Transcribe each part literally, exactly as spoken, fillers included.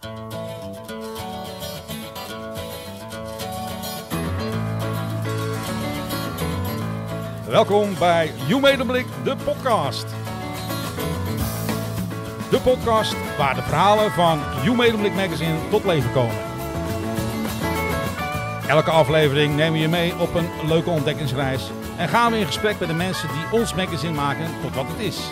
Welkom bij You Medemblik, de podcast. De podcast waar de verhalen van You Medemblik Magazine tot leven komen. Elke aflevering nemen we je mee op een leuke ontdekkingsreis en gaan we in gesprek met de mensen die ons magazine maken tot wat het is.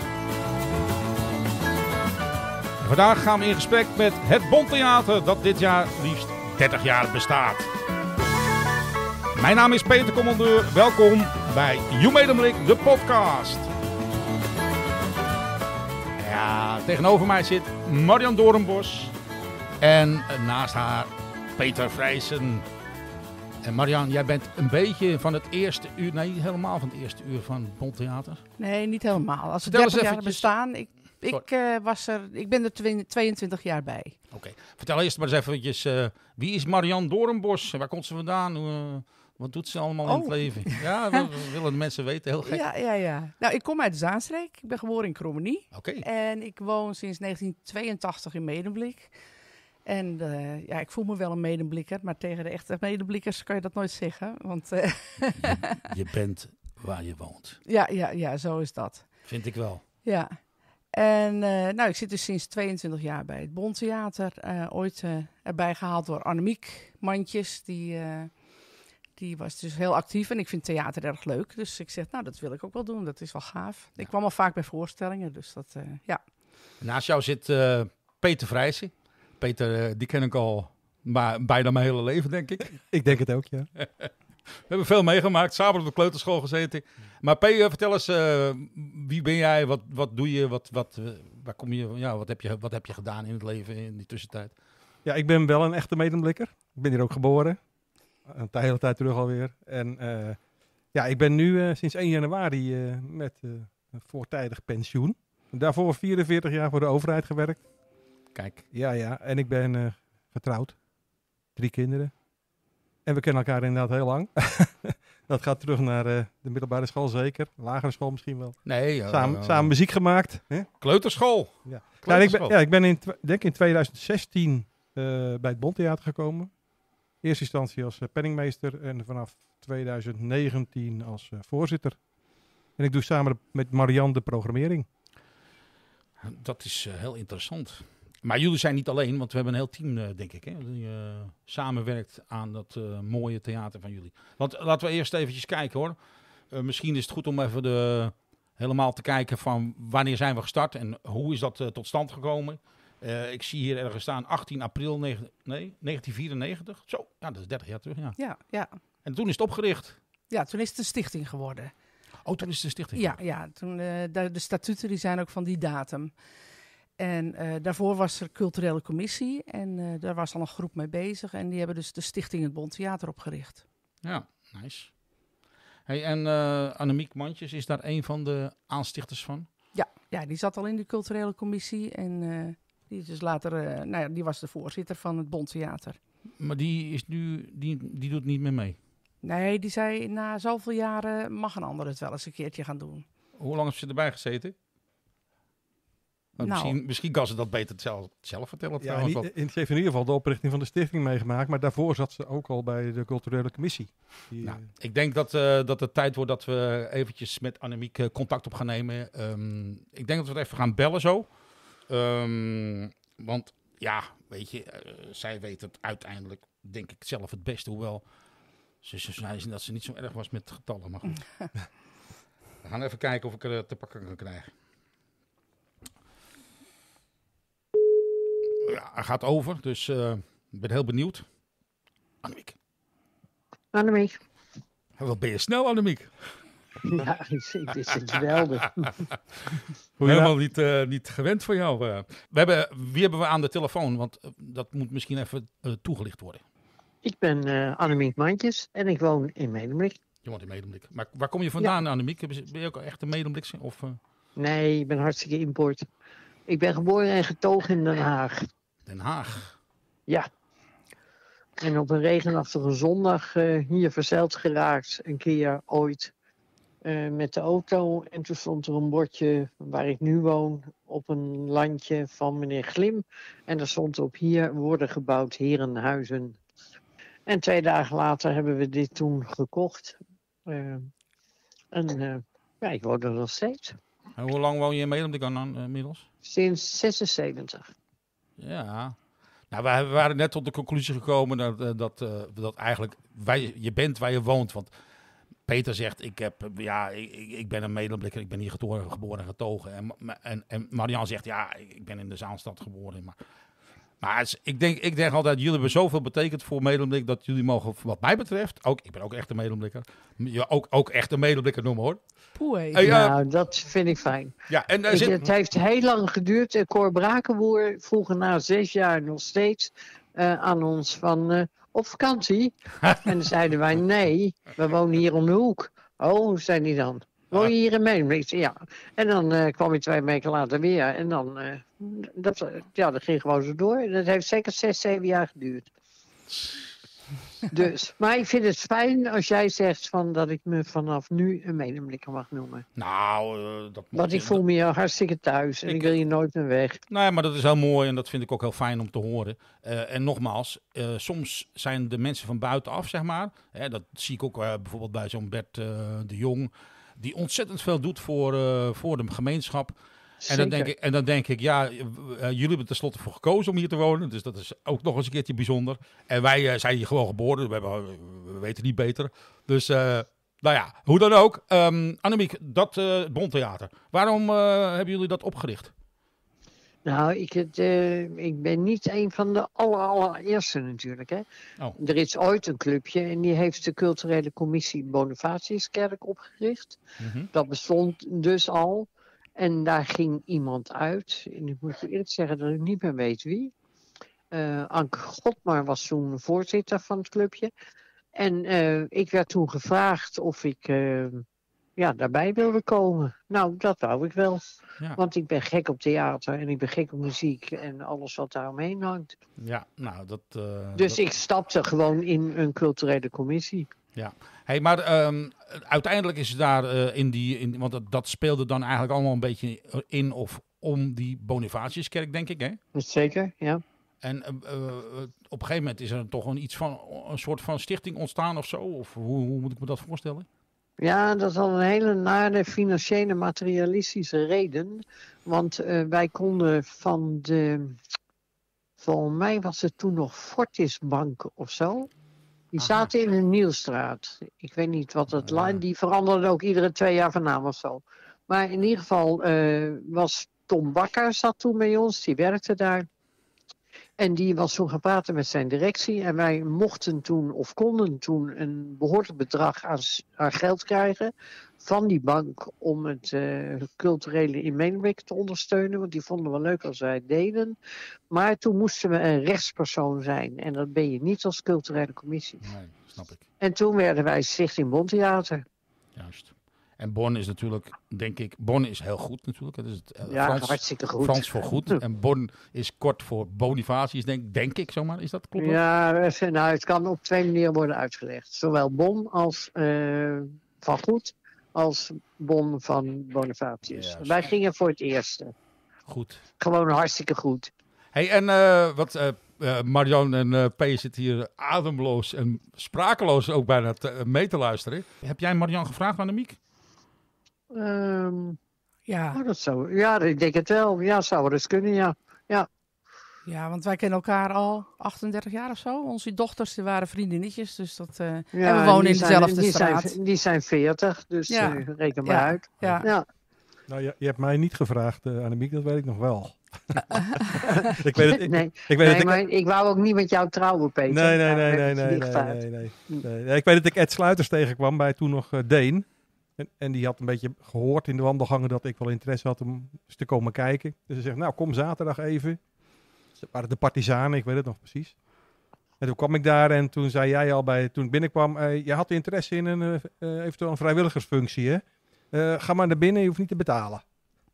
En vandaag gaan we in gesprek met het Bondtheater dat dit jaar liefst dertig jaar bestaat. Mijn naam is Peter Commandeur, welkom bij You Medemblik, de podcast. Ja, tegenover mij zit Marian Doornbos en naast haar Peter Vrijsen. En Marian, jij bent een beetje van het eerste uur, nee, niet helemaal van het eerste uur van het Bondtheater. Nee, niet helemaal. Als het Vertel eens dertig jaar eventjes- bestaan, ik, ik, uh, was er, ik ben er twe- tweeëntwintig jaar bij. Oké, okay. Vertel eerst maar eens eventjes, uh, wie is Marian Doornbos? Waar komt ze vandaan? Uh, wat doet ze allemaal Oh. in het leven? Ja, dat willen de mensen weten, heel gek. Ja, ja, ja. Nou, ik kom uit Zaanstreek. Ik ben geboren in Krommenie. Oké. En ik woon sinds negentien tweeëntachtig in Medemblik. En uh, ja, ik voel me wel een Medemblikker, maar tegen de echte Medemblikkers kan je dat nooit zeggen. Want uh, je, je bent waar je woont. ja, ja, ja, zo is dat. Vind ik wel. Ja. En uh, nou, ik zit dus sinds tweeëntwintig jaar bij het Bondtheater. Uh, ooit uh, erbij gehaald door Annemiek Mandjes. Die, uh, die was dus heel actief en ik vind theater erg leuk. Dus ik zeg, nou, dat wil ik ook wel doen. Dat is wel gaaf. Ja. Ik kwam al vaak bij voorstellingen, dus dat, uh, ja. Naast jou zit uh, Peter Vrijsen. Peter, uh, die ken ik al maar bijna mijn hele leven, denk ik. Ik denk het ook, ja. We hebben veel meegemaakt, samen op de kleuterschool gezeten. Maar P, uh, vertel eens, uh, wie ben jij, wat, wat doe je, wat, wat, uh, waar kom je, ja, wat, heb je, wat heb je gedaan in het leven in die tussentijd? Ja, ik ben wel een echte Medemblikker. Ik ben hier ook geboren. Een t- hele tijd terug alweer. En uh, ja, ik ben nu uh, sinds één januari uh, met uh, een voortijdig pensioen. Daarvoor vierenveertig jaar voor de overheid gewerkt. Kijk. Ja, ja. En ik ben uh, getrouwd. Drie kinderen. En we kennen elkaar inderdaad heel lang. Dat gaat terug naar uh, de middelbare school zeker. Lagere school misschien wel. Nee. Uh, Samen, uh, samen muziek gemaakt. Hè? Kleuterschool. Ja. Kleuterschool. Ja, ik ben, ja, ik ben in, tw- denk in tweeduizend zestien uh, bij het Bondtheater gekomen. In eerste instantie als uh, penningmeester en vanaf tweeduizend negentien als uh, voorzitter. En ik doe samen de, met Marian de programmering. Dat is uh, heel interessant. Maar jullie zijn niet alleen, want we hebben een heel team, uh, denk ik, hè, die uh, samenwerkt aan dat uh, mooie theater van jullie. Want uh, laten we eerst eventjes kijken, hoor. Uh, misschien is het goed om even de, helemaal te kijken van wanneer zijn we gestart en hoe is dat uh, tot stand gekomen. Uh, ik zie hier ergens staan achttien april negen, nee, negentien vierennegentig. Zo, ja, dat is dertig jaar terug, ja. Ja, ja. En toen is het opgericht. Ja, toen is het een stichting geworden. Oh, toen is het de stichting. Ja, ja toen, uh, de, de statuten die zijn ook van die datum. En uh, daarvoor was er culturele commissie en uh, daar was al een groep mee bezig. En die hebben dus de stichting het Bondtheater opgericht. Ja, nice. Hey, en uh, Annemiek Mandjes is daar een van de aanstichters van? Ja, ja, die zat al in de culturele commissie en uh, die is dus later, uh, nou ja, die was de voorzitter van het Bondtheater. Maar die, is nu, die, die doet niet meer mee? Nee, die zei na zoveel jaren mag een ander het wel eens een keertje gaan doen. Hoe lang heeft ze erbij gezeten? Nou, Nou. misschien, misschien kan ze dat beter zelf, zelf vertellen. Ja, trouwens. niet, in, ze heeft in ieder geval de oprichting van de stichting meegemaakt. Maar daarvoor zat ze ook al bij de culturele commissie. Die, Nou, uh, ik denk dat, uh, dat het tijd wordt dat we eventjes met Annemiek uh, contact op gaan nemen. Um, ik denk dat we het even gaan bellen zo. Um, want ja, weet je, uh, zij weet het uiteindelijk, denk ik zelf het beste. Hoewel ze, ze zei dat ze niet zo erg was met getallen. Maar goed. We gaan even kijken of ik er te pakken kan krijgen. Ja, hij gaat over, dus uh, ik ben heel benieuwd. Annemiek. Annemiek. Wat ben je snel, Annemiek? Ja, het is geweldig. Helemaal niet, uh, niet gewend voor jou. Uh. We hebben, wie hebben we aan de telefoon? Want uh, dat moet misschien even uh, toegelicht worden. Ik ben uh, Annemiek Mandjes en ik woon in Medemblik. Je woont in Medemblik. Maar waar kom je vandaan, ja. Annemiek? Ben je ook echt een Medemblikse? Of, uh... Nee, ik ben hartstikke import. Ik ben geboren en getogen in Den Haag. Den Haag? Ja. En op een regenachtige zondag uh, hier verzeild geraakt, een keer ooit. uh, met de auto. En toen stond er een bordje waar ik nu woon op een landje van meneer Glim. En daar stond op: hier worden gebouwd herenhuizen. En twee dagen later hebben we dit toen gekocht. Uh, en uh, ja, ik woon er nog steeds. En hoe lang woon je in Medemblik dan uh, inmiddels? Sinds zesenzeventig. Ja. Nou, wij waren net tot de conclusie gekomen dat, dat, uh, dat eigenlijk wij, je bent waar je woont. Want Peter zegt, ik, heb, ja, ik, ik ben een Medemblikker, ik ben hier getoren, geboren en getogen. En, en, en Marianne zegt, ja, ik ben in de Zaanstad geboren. Maar, maar het is, ik, denk, ik denk altijd, jullie hebben zoveel betekend voor Medemblik dat jullie mogen, wat mij betreft, ook, ik ben ook echt een Medemblikker, ja, ook, ook echt een Medemblikker noemen hoor. Poei. Hey, uh, nou, dat vind ik fijn. Ja, en, uh, ik, zit... Het heeft heel lang geduurd. Cor Brakenboer vroeg na zes jaar nog steeds uh, aan ons van uh, op vakantie. En dan zeiden wij nee, we wonen hier om de hoek. Oh, zei die dan. Woon je hier in Medemblik? Ja. En dan uh, kwam je twee weken later weer. En dan, uh, dat, ja, dat ging gewoon zo door. Dat heeft zeker zes, zeven jaar geduurd. Dus, maar ik vind het fijn als jij zegt van dat ik me vanaf nu een Medemblikker mag noemen. Nou, uh, dat Want ik voel me hier hartstikke thuis en ik, ik wil hier nooit meer weg. Nee, maar dat is heel mooi en dat vind ik ook heel fijn om te horen. Uh, en nogmaals, uh, soms zijn de mensen van buitenaf, zeg maar. Hè, dat zie ik ook uh, bijvoorbeeld bij zo'n Bert uh, de Jong. Die ontzettend veel doet voor, uh, voor de gemeenschap. En dan, denk ik, en dan denk ik, ja, uh, jullie hebben tenslotte voor gekozen om hier te wonen. Dus dat is ook nog eens een keertje bijzonder. En wij uh, zijn hier gewoon geboren. We, hebben, we weten niet beter. Dus, uh, nou ja, hoe dan ook. Um, Annemiek, dat uh, Bontheater. Waarom uh, hebben jullie dat opgericht? Nou, ik, het, uh, ik ben niet een van de aller, allereerste natuurlijk. Hè. Oh. Er is ooit een clubje en die heeft de culturele commissie Bonifatiuskerk opgericht. Mm-hmm. Dat bestond dus al. En daar ging iemand uit. En ik moet je eerlijk zeggen dat ik niet meer weet wie. Uh, Anke Godmar was toen voorzitter van het clubje. En uh, ik werd toen gevraagd of ik uh, ja, daarbij wilde komen. Nou, dat wou ik wel. Ja. Want ik ben gek op theater en ik ben gek op muziek en alles wat daaromheen hangt. Ja, nou dat... Uh, dus dat... ik stapte gewoon in een culturele commissie. Ja, hey, maar um, uiteindelijk is daar uh, in die, in, want dat, dat speelde dan eigenlijk allemaal een beetje in of om die Bonifatiuskerk, denk ik, hè? Zeker, ja. En uh, uh, op een gegeven moment is er toch een, iets van, een soort van stichting ontstaan of zo? Of hoe, hoe moet ik me dat voorstellen? Ja, dat is al een hele nare financiële materialistische reden. Want uh, wij konden van de, volgens mij was het toen nog Fortisbank of zo. Die Aha. zaten in een Nielstraat. Ik weet niet wat het ja. Die veranderden ook iedere twee jaar van naam of zo. Maar in ieder geval uh, was Tom Bakker zat toen bij ons. Die werkte daar. En die was toen gaan praten met zijn directie. En wij mochten toen of konden toen een behoorlijk bedrag aan, aan geld krijgen van die bank om het uh, culturele in Medemblik te ondersteunen. Want die vonden we leuk als wij het deden. Maar toen moesten we een rechtspersoon zijn. En dat ben je niet als culturele commissie. Nee, snap ik. En toen werden wij Stichting Bontheater. Juist. En Bon is natuurlijk, denk ik, Bon is heel goed natuurlijk. Het is het, uh, ja, Frans, hartstikke goed. Frans voor goed. En Bon is kort voor Bonifatius, denk, denk ik zomaar. Is dat klopt? Ja, nou, het kan op twee manieren worden uitgelegd. Zowel Bon als uh, van goed, als Bon van Bonifatius. Ja, wij gingen voor het eerste. Goed. Gewoon hartstikke goed. Hey, en uh, wat... Uh, Uh, Marianne en uh, P zitten hier ademloos en sprakeloos ook bijna te, uh, mee te luisteren. Heb jij Marianne gevraagd, Annemiek? Um, ja. Oh, dat zou, ja, ik denk het wel. Ja, zou wel eens kunnen, ja. ja. Ja, want wij kennen elkaar al achtendertig jaar of zo. Onze dochters die waren vriendinnetjes, dus dat, uh, ja, en we wonen in dezelfde zijn, die straat. Zijn, die zijn veertig, dus ja. uh, reken maar ja. uit. Ja. Ja. Nou, je, je hebt mij niet gevraagd, uh, Annemiek, dat weet ik nog wel. ik weet het, ik, nee, ik, weet nee het, maar ik, ik wou ook niet met jou trouwen, Peter. Nee, nee, nee, nee, nee, nee, nee, nee, nee, nee. Ik weet dat ik Ed Sluiters tegenkwam bij toen nog uh, Deen. En, en die had een beetje gehoord in de wandelgangen dat ik wel interesse had om eens te komen kijken. Dus ze zegt, nou kom zaterdag even. Dat waren de partizanen, ik weet het nog precies. En toen kwam ik daar en toen zei jij al bij, toen ik binnenkwam, uh, je had interesse in een uh, eventueel een vrijwilligersfunctie, hè? Uh, ga maar naar binnen, je hoeft niet te betalen.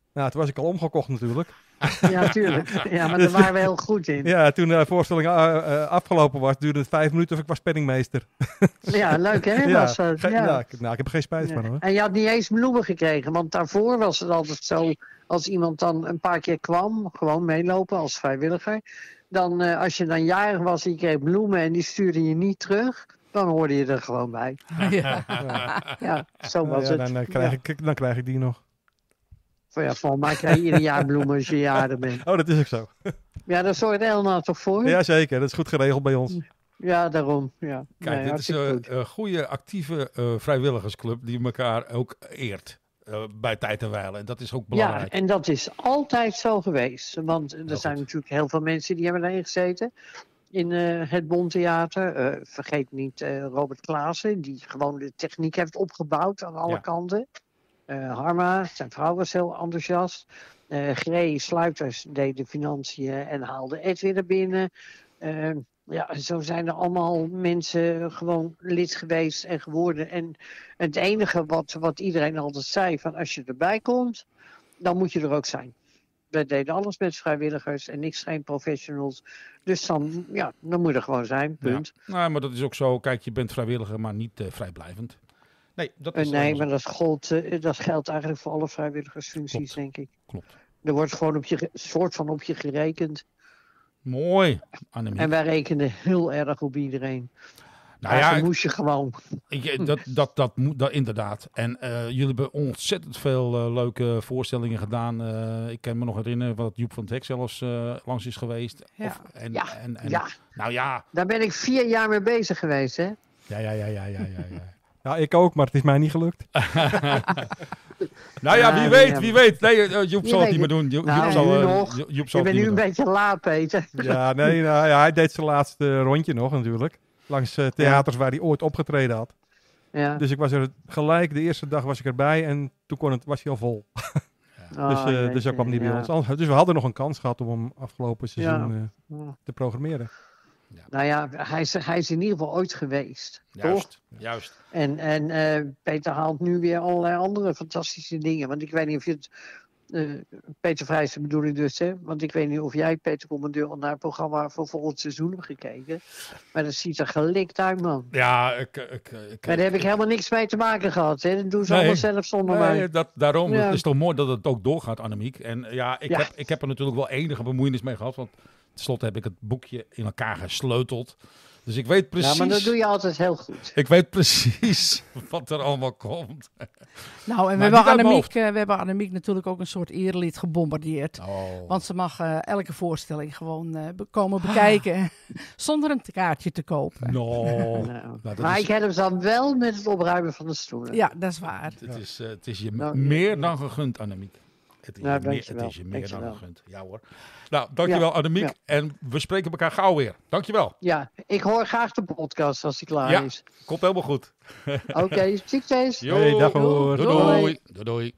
Nou, toen was ik al omgekocht natuurlijk. Ja, tuurlijk. Ja, maar daar waren we heel goed in. Ja, toen de voorstelling uh, uh, afgelopen was, duurde het vijf minuten of ik was penningmeester. Ja, leuk hè? ja, Was dat, ge- ja. nou, ik, nou, ik heb er geen spijt Ja. van hoor. En je had niet eens bloemen gekregen, want daarvoor was het altijd zo, als iemand dan een paar keer kwam, gewoon meelopen als vrijwilliger, dan uh, als je dan jarig was en je kreeg bloemen en die stuurde je niet terug, dan hoorde je er gewoon bij. Ja. Ja, zo Nou was ja, het. dan, uh, krijg Ja. ik, dan krijg ik die nog. Ja, volgens mij krijg je ieder jaar bloemen als je jarig bent. Oh, dat is ook zo. Ja, daar zorgt Elna toch voor? Ja, zeker. Dat is goed geregeld bij ons. Ja, daarom. Ja. Kijk, Nee, dit is hartstikke een goed. uh, goede, actieve uh, vrijwilligersclub die elkaar ook eert uh, bij tijd en wijle. En dat is ook Ja, belangrijk. en dat is altijd zo geweest. Want er Heel zijn goed. natuurlijk heel veel mensen die hebben daarin gezeten. In uh, het Bontheater. Uh, vergeet niet uh, Robert Klaassen, die gewoon de techniek heeft opgebouwd aan alle Ja. kanten. Uh, Harma, zijn vrouw was heel enthousiast. Uh, Gree Sluiters deed de financiën en haalde Edwin er binnen. Uh, ja, zo zijn er allemaal mensen gewoon lid geweest en geworden. En het enige wat, wat iedereen altijd zei, van als je erbij komt, dan moet je er ook zijn. We deden alles met vrijwilligers en niks geen professionals. Dus dan, ja, dan moet je er gewoon zijn, punt. Ja. Nou, maar dat is ook zo. Kijk, je bent vrijwilliger, maar niet uh, vrijblijvend. Nee, dat Uh, is nee, uh, maar dat, gold, uh, dat geldt eigenlijk voor alle vrijwilligersfuncties, Klopt. denk ik. Klopt. Er wordt gewoon op je, ge- soort van op je gerekend. Mooi, Annemiek. En wij rekenen heel erg op iedereen. Nou Maar ja, dan ik- moest je gewoon. Ik, dat, dat, dat moet dat, inderdaad. En uh, jullie hebben ontzettend veel uh, leuke voorstellingen gedaan. Uh, ik kan me nog herinneren wat Joep van het Hek zelfs uh, langs is geweest. Ja. Of, en, Ja, en, en, ja, Nou ja. daar ben ik vier jaar mee bezig geweest, hè? Ja, ja, ja, ja, ja, ja. ja. Ja, ik ook, maar het is mij niet gelukt. Nou ja, wie Ja, weet, ja. wie weet. Nee, uh, Joep Wie zal het weet niet meer het. doen. Jo- Nou, Joep zal, nu uh, nog. Jo- Joep zal Ik het ben niet nu meer een doen. beetje laat, Peter. Ja, nee, nou, ja, hij deed zijn laatste rondje nog natuurlijk. Langs uh, theaters waar hij ooit opgetreden had. Ja. Dus ik was er gelijk, de eerste dag was ik erbij en toen kon het, was hij al vol. Oh, dus, uh, dus jeetje, dat kwam niet bij ja. ons. Anders- Dus we hadden nog een kans gehad om hem afgelopen seizoen Ja. uh, te programmeren. Nou ja, hij is, hij is in ieder geval ooit geweest. Toch? Juist, juist. En, en uh, Peter haalt nu weer allerlei andere fantastische dingen. Want ik weet niet of je het... Uh, Peter Vrijsen bedoel ik dus, hè? Want ik weet niet of jij, Peter Commandeur, al naar het programma voor volgend seizoen hebt gekeken. Maar dat ziet er gelikt uit, man. Ja, ik... ik, ik Maar daar heb ik helemaal niks mee te maken gehad, hè? Dat doen ze Nee. allemaal zelf zonder mij. Nee, dat, daarom. Ja. Het is toch mooi dat het ook doorgaat, Annemiek. En ja, ik, Ja. Heb, ik heb er natuurlijk wel enige bemoeienis mee gehad. Want tenslotte heb ik het boekje in elkaar gesleuteld. Dus ik weet precies... Ja, maar dat doe je altijd heel goed. Ik weet precies wat er allemaal komt. Nou, en we niet hebben, uit mijn Annemiek, uh, we hebben Annemiek natuurlijk ook een soort eerlid gebombardeerd. Oh. Want ze mag uh, elke voorstelling gewoon uh, be- komen bekijken zonder een kaartje te kopen. No. Nou, Nou, dat maar is- ik heb hem dan wel met het opruimen van de stoelen. Ja, dat is waar. Het is, uh, het is je Nou, meer ja. dan gegund, Annemiek. Het is, Nou, je, meer, dankjewel. het is je meer dan Dankjewel. gegund. Ja hoor. Nou, dankjewel Ja, Annemiek. ja. En we spreken elkaar gauw weer. Dankjewel. Ja, ik hoor graag de podcast als die klaar Ja. is. Komt helemaal goed. Oké, okay, succes. Jo. Hey, dag hoor. Doei Doei. doei. Doei doei.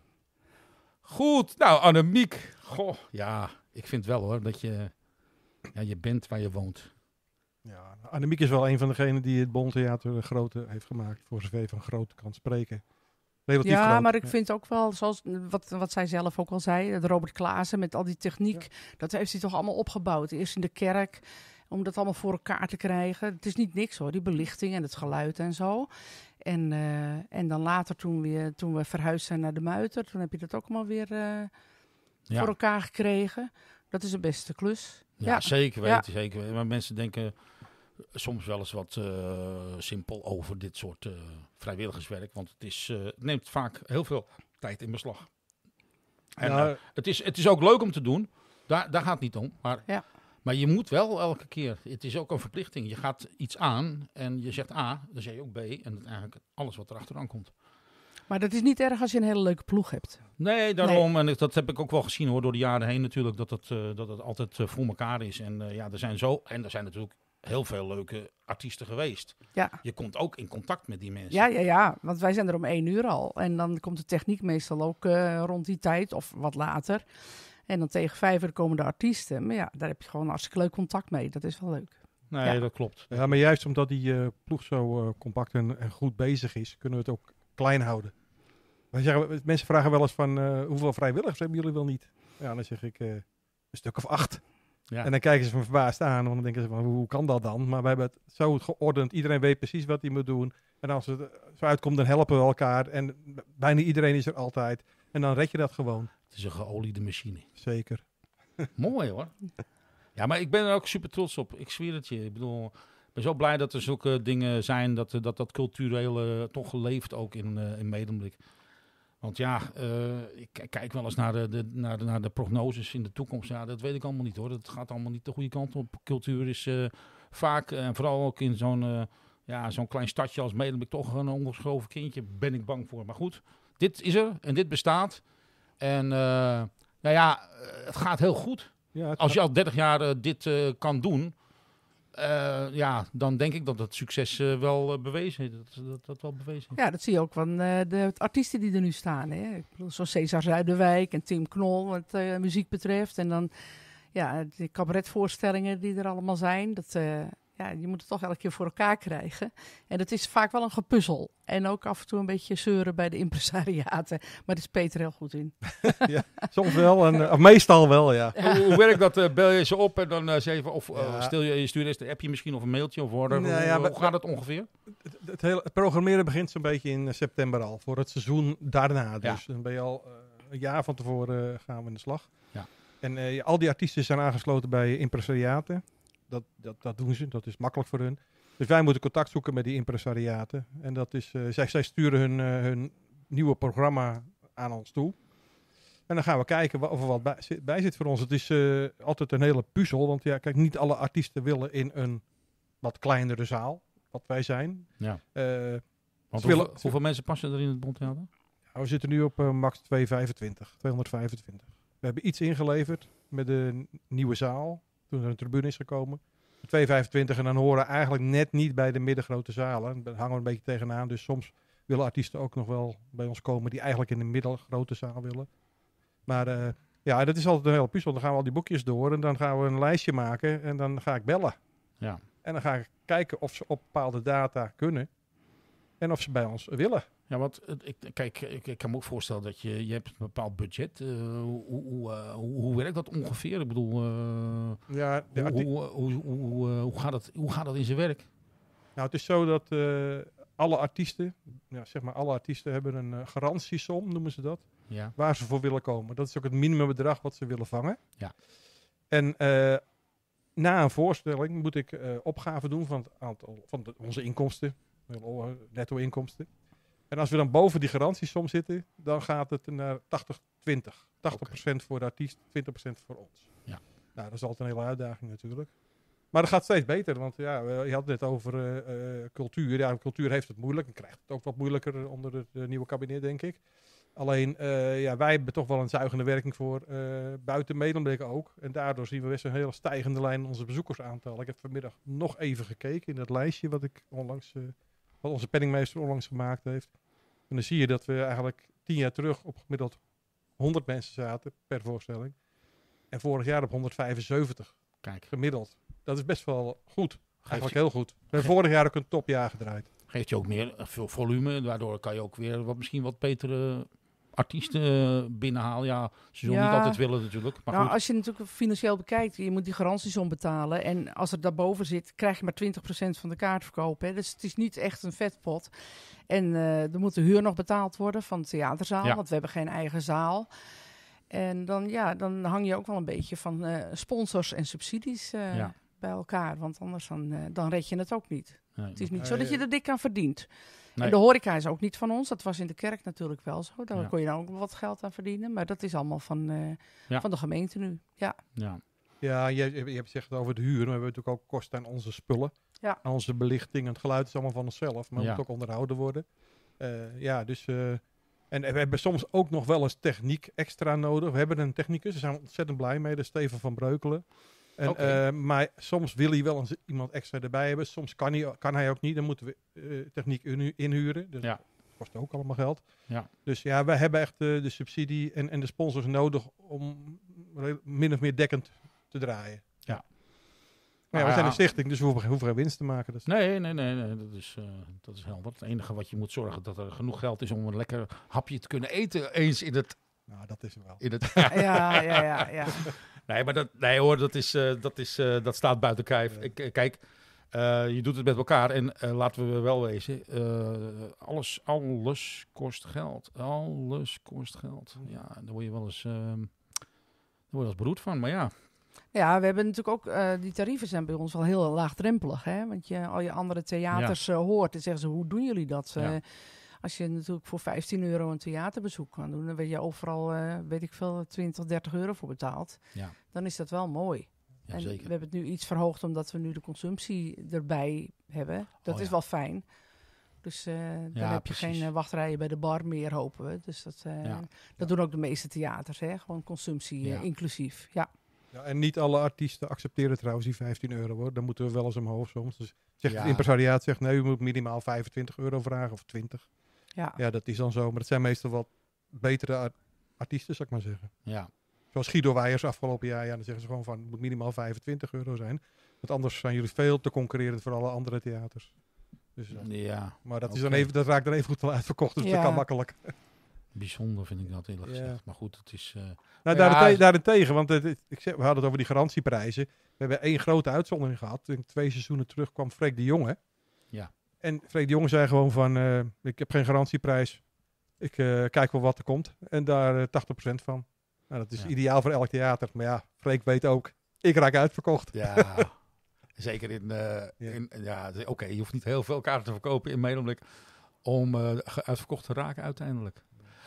Goed. Nou, Annemiek. Goh, ja. Ik vind wel hoor dat je... Ja, je bent waar je woont. Ja, Annemiek is wel een van degenen die het Bontheater grote heeft gemaakt. Voor zover je van groot kan spreken. Relatief Ja, groot. maar ik vind ook wel, zoals wat, wat zij zelf ook al zei, dat Robert Klaassen met al die techniek, dat heeft hij toch allemaal opgebouwd. Eerst in de kerk, om dat allemaal voor elkaar te krijgen. Het is niet niks hoor, die belichting en het geluid en zo. En, uh, en dan later toen we, toen we verhuisd zijn naar de Muiter, toen heb je dat ook allemaal weer uh, Ja. voor elkaar gekregen. Dat is de beste klus. Ja, Ja. zeker Ja. weten. Zeker weten. Maar mensen denken soms wel eens wat uh, simpel over dit soort uh, vrijwilligerswerk. Want het, is, uh, het neemt vaak heel veel tijd in beslag. En Ja. uh, het, is, het is ook leuk om te doen. Daar, daar gaat het niet om. Maar, Ja. maar je moet wel elke keer. Het is ook een verplichting. Je gaat iets aan en je zegt A, dan zeg je ook B. En eigenlijk alles wat er achteraan komt. Maar dat is niet erg als je een hele leuke ploeg hebt. Nee, daarom. En dat heb ik ook wel gezien hoor, door de jaren heen natuurlijk. Dat het, uh, dat het altijd uh, voor elkaar is. En uh, ja, er zijn zo. En er zijn natuurlijk heel veel leuke artiesten geweest. Ja. Je komt ook in contact met die mensen. Ja, ja, ja, want wij zijn er om één uur al. En dan komt de techniek meestal ook uh, rond die tijd of wat later. En dan tegen vijf uur komen de artiesten. Maar ja, daar heb je gewoon hartstikke leuk contact mee. Dat is wel leuk. Nee, Ja. dat klopt. Ja, maar juist omdat die uh, ploeg zo uh, compact en, en goed bezig is, kunnen we het ook klein houden. Wij zeggen, mensen vragen wel eens van uh, hoeveel vrijwilligers hebben jullie wel niet? Ja, dan zeg ik uh, een stuk of acht. Ja. En dan kijken ze me verbaasd aan, want dan denken ze van hoe kan dat dan? Maar we hebben het zo geordend. Iedereen weet precies wat hij moet doen. En als het zo uitkomt, dan helpen we elkaar. En bijna iedereen is er altijd. En dan red je dat gewoon. Het is een geoliede machine. Zeker. Mooi hoor. Ja, maar ik ben er ook super trots op. Ik zweer het je. Ik bedoel, ik ben zo blij dat er zulke dingen zijn. Dat dat, dat culturele toch leeft ook in, uh, in Medemblik. Want ja, uh, ik kijk wel eens naar de, de, naar, de, naar de prognoses in de toekomst. Ja, dat weet ik allemaal niet hoor. Dat gaat allemaal niet de goede kant op. Cultuur is uh, vaak, en uh, vooral ook in zo'n uh, ja, zo'n klein stadje als Medemblik, toch een ongeschoven kindje. Ben ik bang voor. Maar goed, dit is er en dit bestaat. En uh, nou ja, het gaat heel goed. Ja, het als je al dertig jaar uh, dit uh, kan doen, uh, ja, dan denk ik dat het succes uh, wel uh, bewezen is. Dat, dat, dat wel bewezen is. Ja, dat zie je ook van uh, de artiesten die er nu staan. Hè? Ik bedoel, zoals Cesar Zuiderwijk en Tim Knol, wat uh, muziek betreft. En dan ja, de cabaretvoorstellingen die er allemaal zijn. Dat, uh, ja, je moet het toch elke keer voor elkaar krijgen. En dat is vaak wel een gepuzzel. En ook af en toe een beetje zeuren bij de impresariaten. Maar daar is Peter heel goed in. Ja, soms wel, en, uh, of meestal wel, ja. ja. Hoe, hoe werkt dat? Uh, bel je ze op en dan uh, zeg je, of uh, ja. stil je, je stuurt eerst een appje misschien of een mailtje of order. Nee, hoe, ja, hoe, hoe gaat het ongeveer? Het, het, hele, het programmeren begint zo'n beetje in uh, september al. Voor het seizoen daarna. Dus ja. dan ben je al uh, een jaar van tevoren uh, gaan we in de slag. Ja. En uh, al die artiesten zijn aangesloten bij impresariaten. Dat, dat, dat doen ze, dat is makkelijk voor hun. Dus wij moeten contact zoeken met die impresariaten. En dat is, uh, zij, zij sturen hun, uh, hun nieuwe programma aan ons toe. En dan gaan we kijken of er wat bij, bij zit voor ons. Het is uh, altijd een hele puzzel. Want ja, kijk, niet alle artiesten willen in een wat kleinere zaal. Wat wij zijn. Ja. Uh, want hoeveel, willen, hoeveel mensen passen er in het Bondtheater? Ja, we zitten nu op uh, max tweehonderdvijfentwintig. tweehonderdvijfentwintig. We hebben iets ingeleverd met de nieuwe zaal. Toen er een tribune is gekomen. tweehonderdvijfentwintig en dan horen eigenlijk net niet bij de middengrote zalen. Daar hangen we een beetje tegenaan. Dus soms willen artiesten ook nog wel bij ons komen die eigenlijk in de middelgrote zaal willen. Maar uh, ja, dat is altijd een hele puzzel. Dan gaan we al die boekjes door en dan gaan we een lijstje maken en dan ga ik bellen. Ja. En dan ga ik kijken of ze op bepaalde data kunnen en of ze bij ons willen. Ja, want ik, kijk, ik, ik kan me ook voorstellen dat je, je hebt een bepaald budget. Uh, hoe, hoe, uh, hoe, hoe werkt dat ongeveer? Ik bedoel, uh, ja, hoe, arti- hoe, hoe, hoe, uh, hoe, gaat het, hoe gaat dat in zijn werk? Nou, het is zo dat uh, alle artiesten, ja, zeg maar alle artiesten hebben een uh, garantiesom, noemen ze dat, ja. waar ze voor willen komen. Dat is ook het minimumbedrag wat ze willen vangen. Ja. En uh, na een voorstelling moet ik uh, opgave doen van het aantal van de, onze inkomsten, netto-inkomsten. En als we dan boven die garantiesom zitten, dan gaat het naar tachtig twintig. tachtig procent okay. voor de artiest, twintig procent voor ons. Ja. Nou, dat is altijd een hele uitdaging natuurlijk. Maar dat gaat steeds beter, want ja, je had het net over uh, uh, cultuur. Ja, cultuur heeft het moeilijk en krijgt het ook wat moeilijker onder het uh, nieuwe kabinet, denk ik. Alleen, uh, ja, wij hebben toch wel een zuigende werking voor uh, buiten Medemblik ook. En daardoor zien we best een hele stijgende lijn in onze bezoekersaantal. Ik heb vanmiddag nog even gekeken in dat lijstje wat ik onlangs... Uh, wat onze penningmeester onlangs gemaakt heeft. En dan zie je dat we eigenlijk tien jaar terug op gemiddeld honderd mensen zaten per voorstelling. En vorig jaar op honderdvijfenzeventig. Kijk. Gemiddeld. Dat is best wel goed. Eigenlijk heel goed. We hebben vorig jaar ook een topjaar gedraaid. Geeft je ook meer veel volume. Daardoor kan je ook weer wat, misschien wat betere artiesten binnenhalen. Ja, ze zullen ja. niet altijd willen natuurlijk. Maar nou, goed. Als je natuurlijk financieel bekijkt, je moet die garantiesom betalen. En als er daarboven zit, krijg je maar twintig procent van de kaartverkoop. Hè. Dus het is niet echt een vetpot. En uh, er moet de huur nog betaald worden van de theaterzaal, ja. want we hebben geen eigen zaal. En dan, ja, dan hang je ook wel een beetje van uh, sponsors en subsidies uh, ja. bij elkaar. Want anders dan, uh, dan red je het ook niet. Nee, het is niet nee, zo dat je er dik aan verdient. Nee. En de horeca is ook niet van ons. Dat was in de kerk natuurlijk wel zo. Daar ja. kon je dan ook wat geld aan verdienen. Maar dat is allemaal van, uh, ja. van de gemeente nu. Ja, ja. ja je, je hebt gezegd over de huur. We hebben natuurlijk ook kosten aan onze spullen. Ja. Aan onze belichting. En het geluid is allemaal van onszelf. Maar ja. moet ook onderhouden worden. Uh, ja, dus... Uh, en we hebben soms ook nog wel eens techniek extra nodig. We hebben een technicus. Daar zijn we ontzettend blij mee. Dat is Steven van Breukelen. En, okay. uh, maar soms wil hij wel eens iemand extra erbij hebben. Soms kan hij, kan hij ook niet. Dan moeten we uh, techniek inhu- inhuren. Dus ja. dat kost ook allemaal geld. Ja. Dus ja, wij hebben echt uh, de subsidie en, en de sponsors nodig om min of meer dekkend te draaien. Ja. Maar ja, we Ah, zijn ja. een stichting, dus we hoeven, hoeven geen winst te maken. Dus. Nee, nee, nee, nee dat, is, uh, dat is helder. Het enige wat je moet zorgen dat er genoeg geld is om een lekker hapje te kunnen eten eens in het... Nou, dat is wel. In het Ja, ja, ja. ja. nee, maar dat, nee hoor, dat, is, uh, dat, is, uh, dat staat buiten kijf. Ja. Ik, uh, kijk, uh, je doet het met elkaar en uh, laten we wel wezen, uh, alles, alles kost geld. Alles kost geld. Ja, daar word je wel eens, uh, daar word je wel eens beroerd van, maar ja. Ja, we hebben natuurlijk ook, uh, die tarieven zijn bij ons wel heel laagdrempelig. Hè? Want je, al je andere theaters ja. uh, hoort en zeggen ze, hoe doen jullie dat? Uh, ja. Als je natuurlijk voor vijftien euro een theaterbezoek kan doen, dan weet je overal, uh, weet ik veel, twintig, dertig euro voor betaald. Ja. Dan is dat wel mooi. Ja, en zeker. we hebben het nu iets verhoogd omdat we nu de consumptie erbij hebben. Dat oh, is ja. wel fijn. Dus uh, dan ja, heb je precies. geen uh, wachtrijen bij de bar meer, hopen we. Dus dat, uh, ja. dat ja. doen ook de meeste theaters, hè? Gewoon consumptie ja. uh, inclusief. Ja. Ja, en niet alle artiesten accepteren trouwens die vijftien euro hoor. Dan moeten we wel eens omhoog soms. Dus zegt Ja. het impresariaat zegt nee, u moet minimaal vijfentwintig euro vragen of twintig. Ja. Ja, dat is dan zo. Maar het zijn meestal wat betere art- artiesten, zou ik maar zeggen. Ja. Zoals Guido Weijers afgelopen jaar. Ja, dan zeggen ze gewoon van het moet minimaal vijfentwintig euro zijn. Want anders zijn jullie veel te concurrerend voor alle andere theaters. Dus, uh, ja. maar dat, is okay. dan even, dat raakt dan even goed wel uitverkocht. Dus Ja. dat kan makkelijk. Bijzonder vind ik dat eerlijk Ja. gezegd. Maar goed, het is... Uh... Nou, ja. daarente- daarentegen, want het, het, ik zeg, we hadden het over die garantieprijzen. We hebben één grote uitzondering gehad. Toen twee seizoenen terug kwam Freek de Jonge. Ja. En Freek de Jonge zei gewoon van, uh, ik heb geen garantieprijs. Ik uh, kijk wel wat er komt. En daar uh, tachtig procent van. Nou, dat is Ja. ideaal voor elk theater. Maar ja, Freek weet ook, ik raak uitverkocht. Ja, zeker in... Uh, Ja. in ja, Oké, okay, je hoeft niet heel veel kaarten te verkopen in Medemblik om uh, uitverkocht te raken uiteindelijk.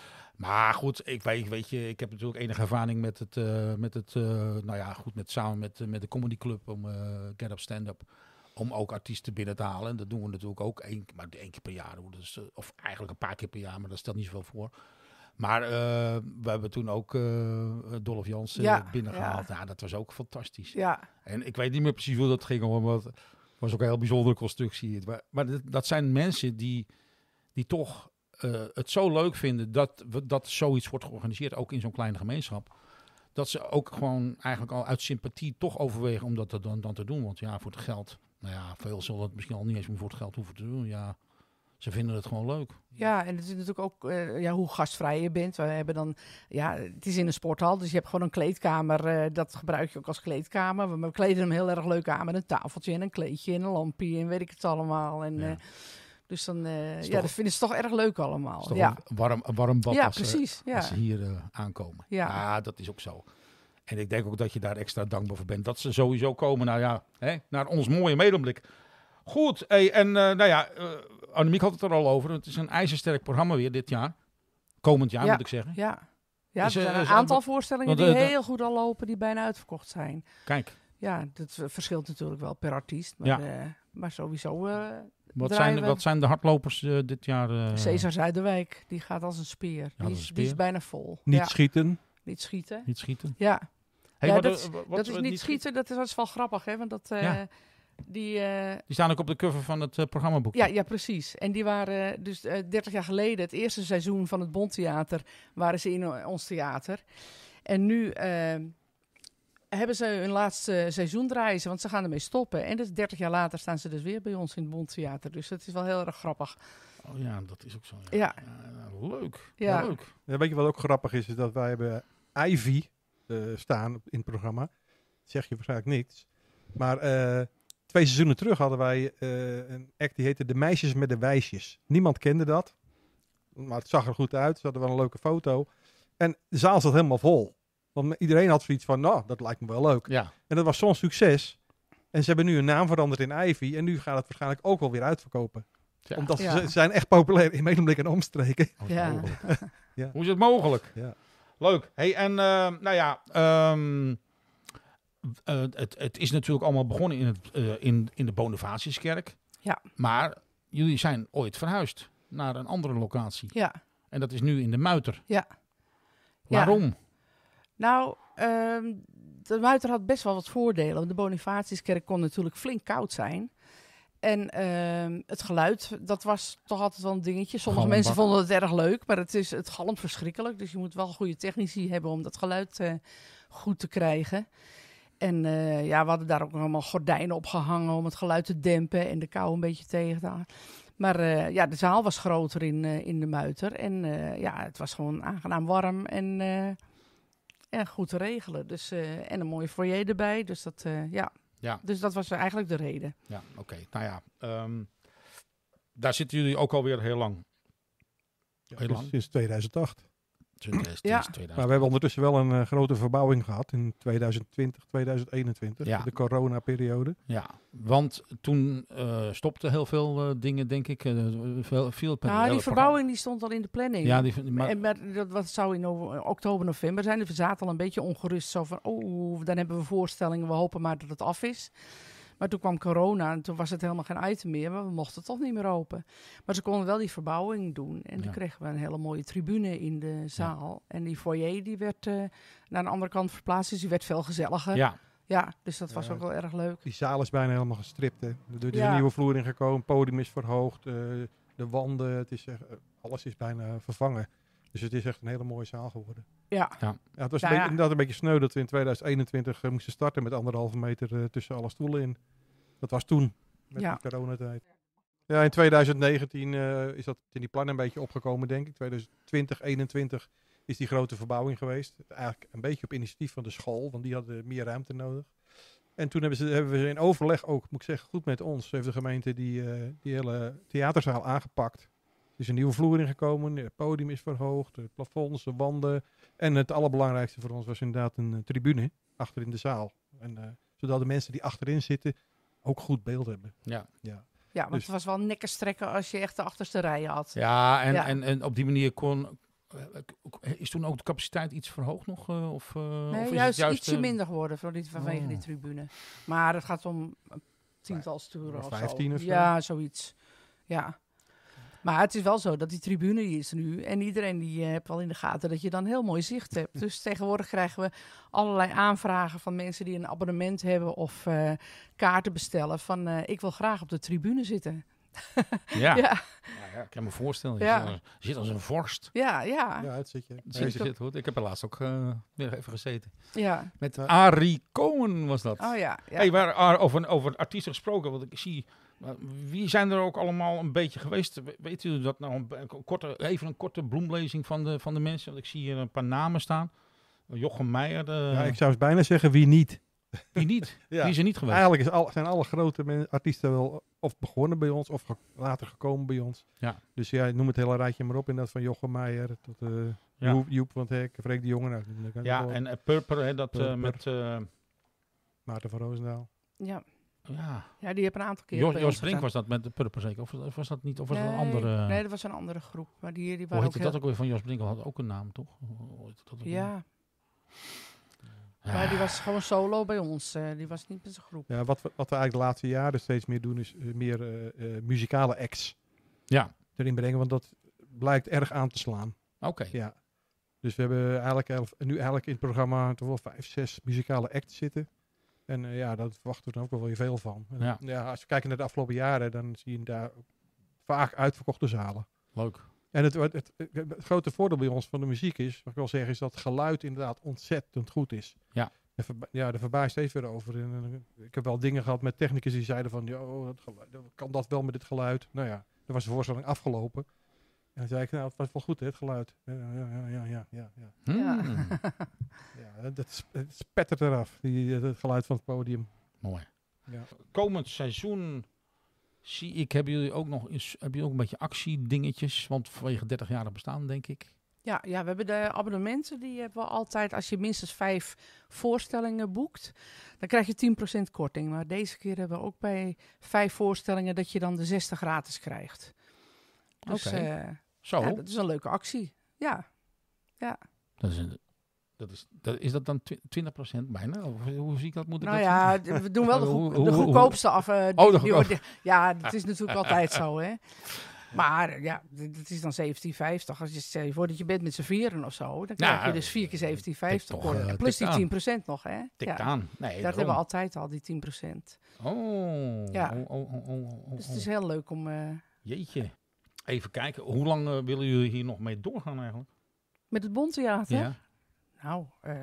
Maar goed, ik weet, weet je, ik heb natuurlijk enige ervaring met het, uh, met het, uh, nou ja, goed, met samen met, uh, met de Comedy Club om uh, Get Up Stand Up, om ook artiesten binnen te halen. En dat doen we natuurlijk ook één, maar één keer per jaar, dus, uh, of eigenlijk een paar keer per jaar, maar dat stelt niet zoveel voor. Maar uh, we hebben toen ook uh, Dolph Jansen Ja, binnengehaald. ja. Nou, dat was ook fantastisch. Ja. En ik weet niet meer precies hoe dat ging, hoor, maar het was ook een heel bijzondere constructie. Maar, maar dat, dat zijn mensen die, die toch uh, het zo leuk vinden dat, we, dat zoiets wordt georganiseerd, ook in zo'n kleine gemeenschap. Dat ze ook gewoon eigenlijk al uit sympathie toch overwegen om dat te, dan, dan te doen. Want ja, voor het geld, nou ja, veel zullen het misschien al niet eens meer voor het geld hoeven te doen. Ja, ze vinden het gewoon leuk. Ja, en het is natuurlijk ook uh, ja, hoe gastvrij je bent. We hebben dan, ja, het is in een sporthal, dus je hebt gewoon een kleedkamer. Uh, dat gebruik je ook als kleedkamer. We kleden hem heel erg leuk aan met een tafeltje en een kleedje en een lampje en weet ik het allemaal. En, Ja. uh, dus dan, uh, toch, ja, dat vinden ze toch erg leuk allemaal. Is toch Ja, een warm, een warm bad ja als, precies. ze, Ja. als ze hier uh, aankomen. Ja. ja, dat is ook zo. En ik denk ook dat je daar extra dankbaar voor bent. Dat ze sowieso komen naar, ja, hè, naar ons mooie Medemblik. Goed, hey, en uh, nou ja, uh, Annemiek had het er al over. Het is een ijzersterk programma weer dit jaar. Komend jaar, Ja. moet ik zeggen. Ja, ja Is, er uh, zijn een is- aantal want- voorstellingen want, die uh, de- heel goed al lopen, die bijna uitverkocht zijn. Kijk, Ja, dat uh, verschilt natuurlijk wel per artiest. Maar, Ja. uh, maar sowieso uh, wat draaien zijn, we- wat zijn de hardlopers uh, dit jaar? Uh, Cesar Zuiderwijk, die gaat als een speer. als die, een is, speer. die is bijna vol. Niet ja, schieten. niet schieten. Niet schieten? Ja, Hey, Ja, maar dat de- is- wat- dat is wat- niet schieten, dat is, dat is wel grappig, hè? Want dat, uh, Ja. die, uh, Die staan ook op de cover van het uh, programmaboek. ja, ja, precies. En die waren dus uh, dertig jaar geleden, het eerste seizoen van het Bondtheater, waren ze in uh, ons theater. En nu uh, hebben ze hun laatste seizoen draaien, ze, want ze gaan ermee stoppen. En dus dertig jaar later staan ze dus weer bij ons in het Bondtheater. Dus dat is wel heel erg grappig. Oh ja, dat is ook zo. Ja. Ja. Ja, leuk. Ja. Leuk. Ja, weet je wat ook grappig is? Is dat wij hebben Ivy uh, staan in het programma. Dat zeg je waarschijnlijk niks. Maar uh, twee seizoenen terug hadden wij uh, een act die heette De Meisjes met de Wijsjes. Niemand kende dat. Maar het zag er goed uit. Ze hadden wel een leuke foto. En de zaal zat helemaal vol. Want iedereen had zoiets van, nou, dat lijkt me wel leuk. Ja. En dat was zo'n succes. En ze hebben nu een naam veranderd in Ivy. En nu gaat het waarschijnlijk ook wel weer uitverkopen. Ja. Omdat Ja. ze, ze zijn echt populair in Medemblik en omstreken. Hoe is het Ja. mogelijk? Ja. Hoe is het mogelijk? Ja. Leuk. Hey, en uh, nou ja, um, uh, het, het is natuurlijk allemaal begonnen in, het, uh, in, in de Bonifatiuskerk. Ja. Maar jullie zijn ooit verhuisd naar een andere locatie. Ja. En dat is nu in de Muiter. Ja. Waarom? Nou, um, de Muiter had best wel wat voordelen. Want de Bonifatiuskerk kon natuurlijk flink koud zijn. En um, het geluid, dat was toch altijd wel een dingetje. Sommige Galmbak. mensen vonden het erg leuk, maar het, is, het galmt verschrikkelijk. Dus je moet wel goede technici hebben om dat geluid uh, goed te krijgen. En uh, ja, we hadden daar ook allemaal gordijnen op gehangen om het geluid te dempen en de kou een beetje tegen te houden. Maar uh, ja, de zaal was groter in, uh, in de Muiter. En uh, ja, het was gewoon aangenaam warm en, uh, en goed te regelen. Dus, uh, en een mooie foyer erbij. Dus dat, uh, ja. Ja. Dus dat was eigenlijk de reden. Ja, oké. Okay. Nou ja, um, daar zitten jullie ook alweer heel lang. Ja, heel lang. Sinds tweeduizend acht. Sinds ja. tweeduizend. Maar we hebben ondertussen wel een uh, grote verbouwing gehad in tweeduizend twintig, tweeduizend eenentwintig. Ja. De coronaperiode. Ja, want toen uh, stopten heel veel uh, dingen, denk ik. Uh, veel, veel nou, die verbouwing die stond al in de planning. Ja, die, maar... En maar, dat wat zou in no- oktober, november zijn. Dus we zaten al een beetje ongerust. Zo van, oh, dan hebben we voorstellingen. We hopen maar dat het af is. Maar toen kwam corona en toen was het helemaal geen item meer. Maar we mochten toch niet meer open. Maar ze konden wel die verbouwing doen. En toen ja. kregen we een hele mooie tribune in de zaal. Ja. En die foyer die werd uh, naar de andere kant verplaatst. Dus die werd veel gezelliger. Ja. Ja, dus dat was ja, ook wel erg leuk. Die zaal is bijna helemaal gestript. Hè. Er is ja. een nieuwe vloer ingekomen. Het podium is verhoogd. Uh, de wanden, het is, uh, alles is bijna vervangen. Dus het is echt een hele mooie zaal geworden. Ja. ja. ja het was ja, een, ja. beetje, inderdaad een beetje sneu dat we in tweeduizend eenentwintig uh, moesten starten met anderhalve meter uh, tussen alle stoelen in. Dat was toen, met ja. de coronatijd. Ja, in tweeduizend negentien uh, is dat in die plannen een beetje opgekomen, denk ik. tweeduizend twintig, eenentwintig is die grote verbouwing geweest. Eigenlijk een beetje op initiatief van de school, want die hadden meer ruimte nodig. En toen hebben, ze, hebben we in overleg ook, moet ik zeggen, goed met ons, heeft de gemeente die, uh, die hele theaterzaal aangepakt. Er is een nieuwe vloer ingekomen, het podium is verhoogd, de plafonds, de wanden. En het allerbelangrijkste voor ons was inderdaad een uh, tribune achter in de zaal. En, uh, zodat de mensen die achterin zitten ook goed beeld hebben. Ja. Ja. Ja, want dus. het was wel nekken strekken als je echt de achterste rij had. Ja, en, ja. En, en op die manier kon... Is toen ook de capaciteit iets verhoogd nog? Uh, of, uh, nee, of is juist, het juist ietsje uh, minder geworden vanwege oh. die tribune. Maar het gaat om een tiental stoelen of vijftien zo. of zo. Ja, zoiets. Ja. Maar het is wel zo dat die tribune die is nu. En iedereen die uh, hebt wel in de gaten dat je dan heel mooi zicht hebt. Dus tegenwoordig krijgen we allerlei aanvragen van mensen die een abonnement hebben of uh, kaarten bestellen. Van uh, ik wil graag op de tribune zitten. Ja. ja. Ja, ja, ik kan me voorstellen. Je, ja. zit, je zit als een vorst. Ja, ja. Ja, het zit je. Het zit, zit goed. Ik heb er laatst ook uh, weer even gezeten. Ja. Met ja. Arie Cohen was dat. Oh ja. ja. Hey, waar, over, over artiesten gesproken, want ik zie... Wie zijn er ook allemaal een beetje geweest? Weet u dat nou? Een korte, even een korte bloemlezing van de, van de mensen. Want ik zie hier een paar namen staan. Jochem Meijer. De... Ja, ik zou eens bijna zeggen wie niet. Wie niet? ja. Wie is er niet geweest? Eigenlijk is al, zijn alle grote men, artiesten wel of begonnen bij ons of ge, later gekomen bij ons. Ja. Dus ja, noem het hele rijtje maar op. Inderdaad van Jochem Meijer tot uh, ja. Joep, Joep van het Hek, Freek de Jonge. Nou, ja, en uh, Purper, hè, dat Purper. Uh, met... Uh... Maarten van Roosendaal. Ja. Ja. Ja, die hebben een aantal keer. Jos, Jos Brink was dat met de Purper zeker? Of, of was dat niet? Of was nee, dat een andere? Nee, dat was een andere groep. Maar die, die Hoe waren heette ook dat heel... ook weer van Jos Brink? Had ook een naam, toch? Dat ja. ja. Maar die was gewoon solo bij ons. Uh, die was niet met zijn groep. Ja, wat we, wat we eigenlijk de laatste jaren steeds meer doen, is uh, meer uh, uh, muzikale acts ja. erin brengen. Want dat blijkt erg aan te slaan. Oké. Okay. Ja. Dus we hebben eigenlijk elf, nu eigenlijk in het programma toch wel vijf, zes muzikale acts zitten. En uh, ja, daar verwachten we dan ook wel weer veel van. En, ja. ja, als we kijken naar de afgelopen jaren, dan zie je daar vaak uitverkochte zalen. Leuk. En het, het, het, het, het grote voordeel bij ons van de muziek is, wat ik wil zeggen, is dat het geluid inderdaad ontzettend goed is. Ja. En verba- ja, daar verbaast steeds weer over. En, en, ik heb wel dingen gehad met technicus die zeiden van, joh, dat geluid, kan dat wel met dit geluid? Nou ja, dan was de voorstelling afgelopen. En dan zei ik, nou, het was wel goed hè, het geluid. Ja, ja, ja, ja, ja. ja, ja. Hmm. ja dat, het spettert eraf, die, het geluid van het podium. Mooi. Ja. Komend seizoen zie ik, hebben jullie ook nog eens, hebben jullie ook een beetje actiedingetjes? Want vanwege dertig jaar bestaan, denk ik. Ja, ja, we hebben de abonnementen, die hebben we altijd, als je minstens vijf voorstellingen boekt, dan krijg je tien procent korting. Maar deze keer hebben we ook bij vijf voorstellingen dat je dan de zestig gratis krijgt. Dus Oké. uh, Zo. Ja, dat is een leuke actie. Ja. Ja. Dat is, een, dat is, dat, is dat dan twintig procent bijna? Of hoe zie ik dat? Moet ik nou dat ja, zien? we doen wel de, Hoe- goed, hoe- de hoe- goedkoopste af. Uh, die, Oh, de die goedkoop- wordt- ja, dat is natuurlijk altijd zo, hè. Maar ja, d- dat is dan zeventien vijftig. Als je stel je voor dat je bent met z'n vieren of zo, dan krijg Nou, je dus vier keer zeventien vijftig. toch, korting. eh, En plus tikt die aan. tien procent nog, hè. Tikt Ja. aan. Nee, Dat daarom. hebben we altijd al, die tien procent. Oh. Ja. Oh, oh, oh, oh, oh, Dus het is oh. heel leuk om... uh, Jeetje. Even kijken. Hoe lang uh, willen jullie hier nog mee doorgaan eigenlijk? met het Bontheater? Ja. Nou, uh,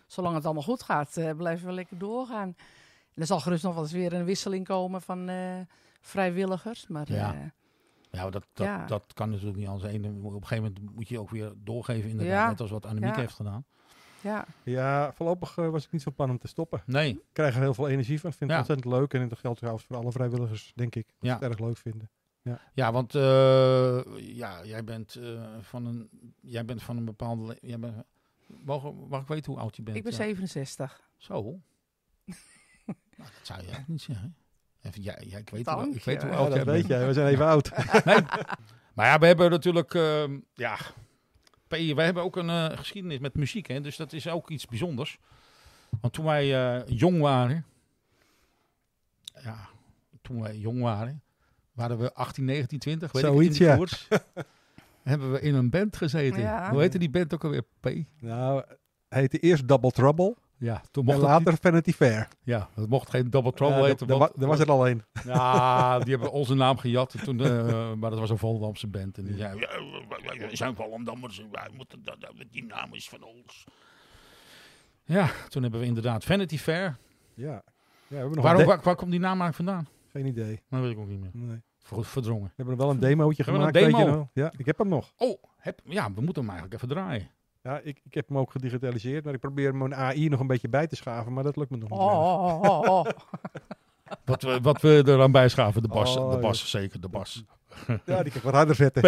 zolang het allemaal goed gaat, uh, blijven we lekker doorgaan. En er zal gerust nog wel eens weer een wisseling komen van uh, vrijwilligers. Maar Ja. uh, Ja, maar dat, dat, Ja. dat kan natuurlijk niet anders. Eén, op een gegeven moment moet je ook weer doorgeven inderdaad. Ja. Net als wat Annemiek Ja. heeft gedaan. ja, Ja, voorlopig uh, was ik niet van plan om te stoppen. Nee, Ik krijg er heel veel energie van. Ik vind het Ja. ontzettend leuk. En dat geldt trouwens voor alle vrijwilligers, denk ik. Dat Ja. ze het erg leuk vinden. ja, want uh, ja, jij, bent, uh, van een, jij bent van een bepaalde... Le- jij bent, mag, mag ik weten hoe oud je bent? ik ben Ja. zevenenzestig. Zo. Nou, dat zou je ook niet zeggen. Even, ja, ja, ik weet, Dank hoe, ik weet je. hoe Ja, oud dat jij weet bent. jij. We zijn even oud. Nee. Maar ja, we hebben natuurlijk... Uh, ja, P, wij hebben ook een uh, geschiedenis met muziek. Hè, dus dat is ook iets bijzonders. Want toen wij uh, jong waren... Ja, toen wij jong waren... Waren we achttien, negentien, twintig? Weet Zoiets, ik het, in ja. die koers. Hebben we in een band gezeten. Ja. Hoe heette die band ook alweer? P? Nou, hij heette eerst Double Trouble. Ja, toen En mocht het later niet. Vanity Fair. Ja, het mocht geen Double Trouble Ja, heten. Daar want- wa- daar was er al een. Ja, die hebben onze naam gejat. En toen, uh, maar dat was een Volendamse band. En die zei, ja, wij zijn Volendammers. en wij moeten dat- dat- Die naam is van ons. Ja, toen hebben we inderdaad Vanity Fair. Ja. Ja, we hebben nog Waarom, een de- waar, waar komt die naam eigenlijk vandaan? Geen idee. Dat weet ik ook niet meer. Nee. Ver- Verdrongen. We hebben nog wel een demootje Hebben we gemaakt. een weet je demo? nog? Ja, ik heb hem nog. Oh, heb, ja, we moeten hem eigenlijk even draaien. Ja, ik, ik heb hem ook gedigitaliseerd. Maar ik probeer mijn A I nog een beetje bij te schaven. Maar dat lukt me nog niet. Oh, erg. oh, oh, oh. Wat we, wat we eraan bijschaven, de bas. Oh, de ja. bas, zeker, de bas. Ja, die kan ik wat harder zetten.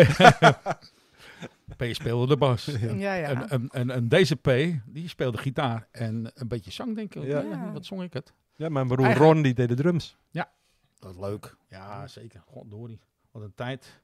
P speelde de bas. Ja. Ja, ja. En, en, en, en deze P, die speelde gitaar en een beetje zang, denk ik. Ja. Ja. Wat zong ik het? Ja, mijn broer Eigenlijk- Ron die deed de drums. Dat is leuk. Ja, zeker. Goddorie. Wat een tijd.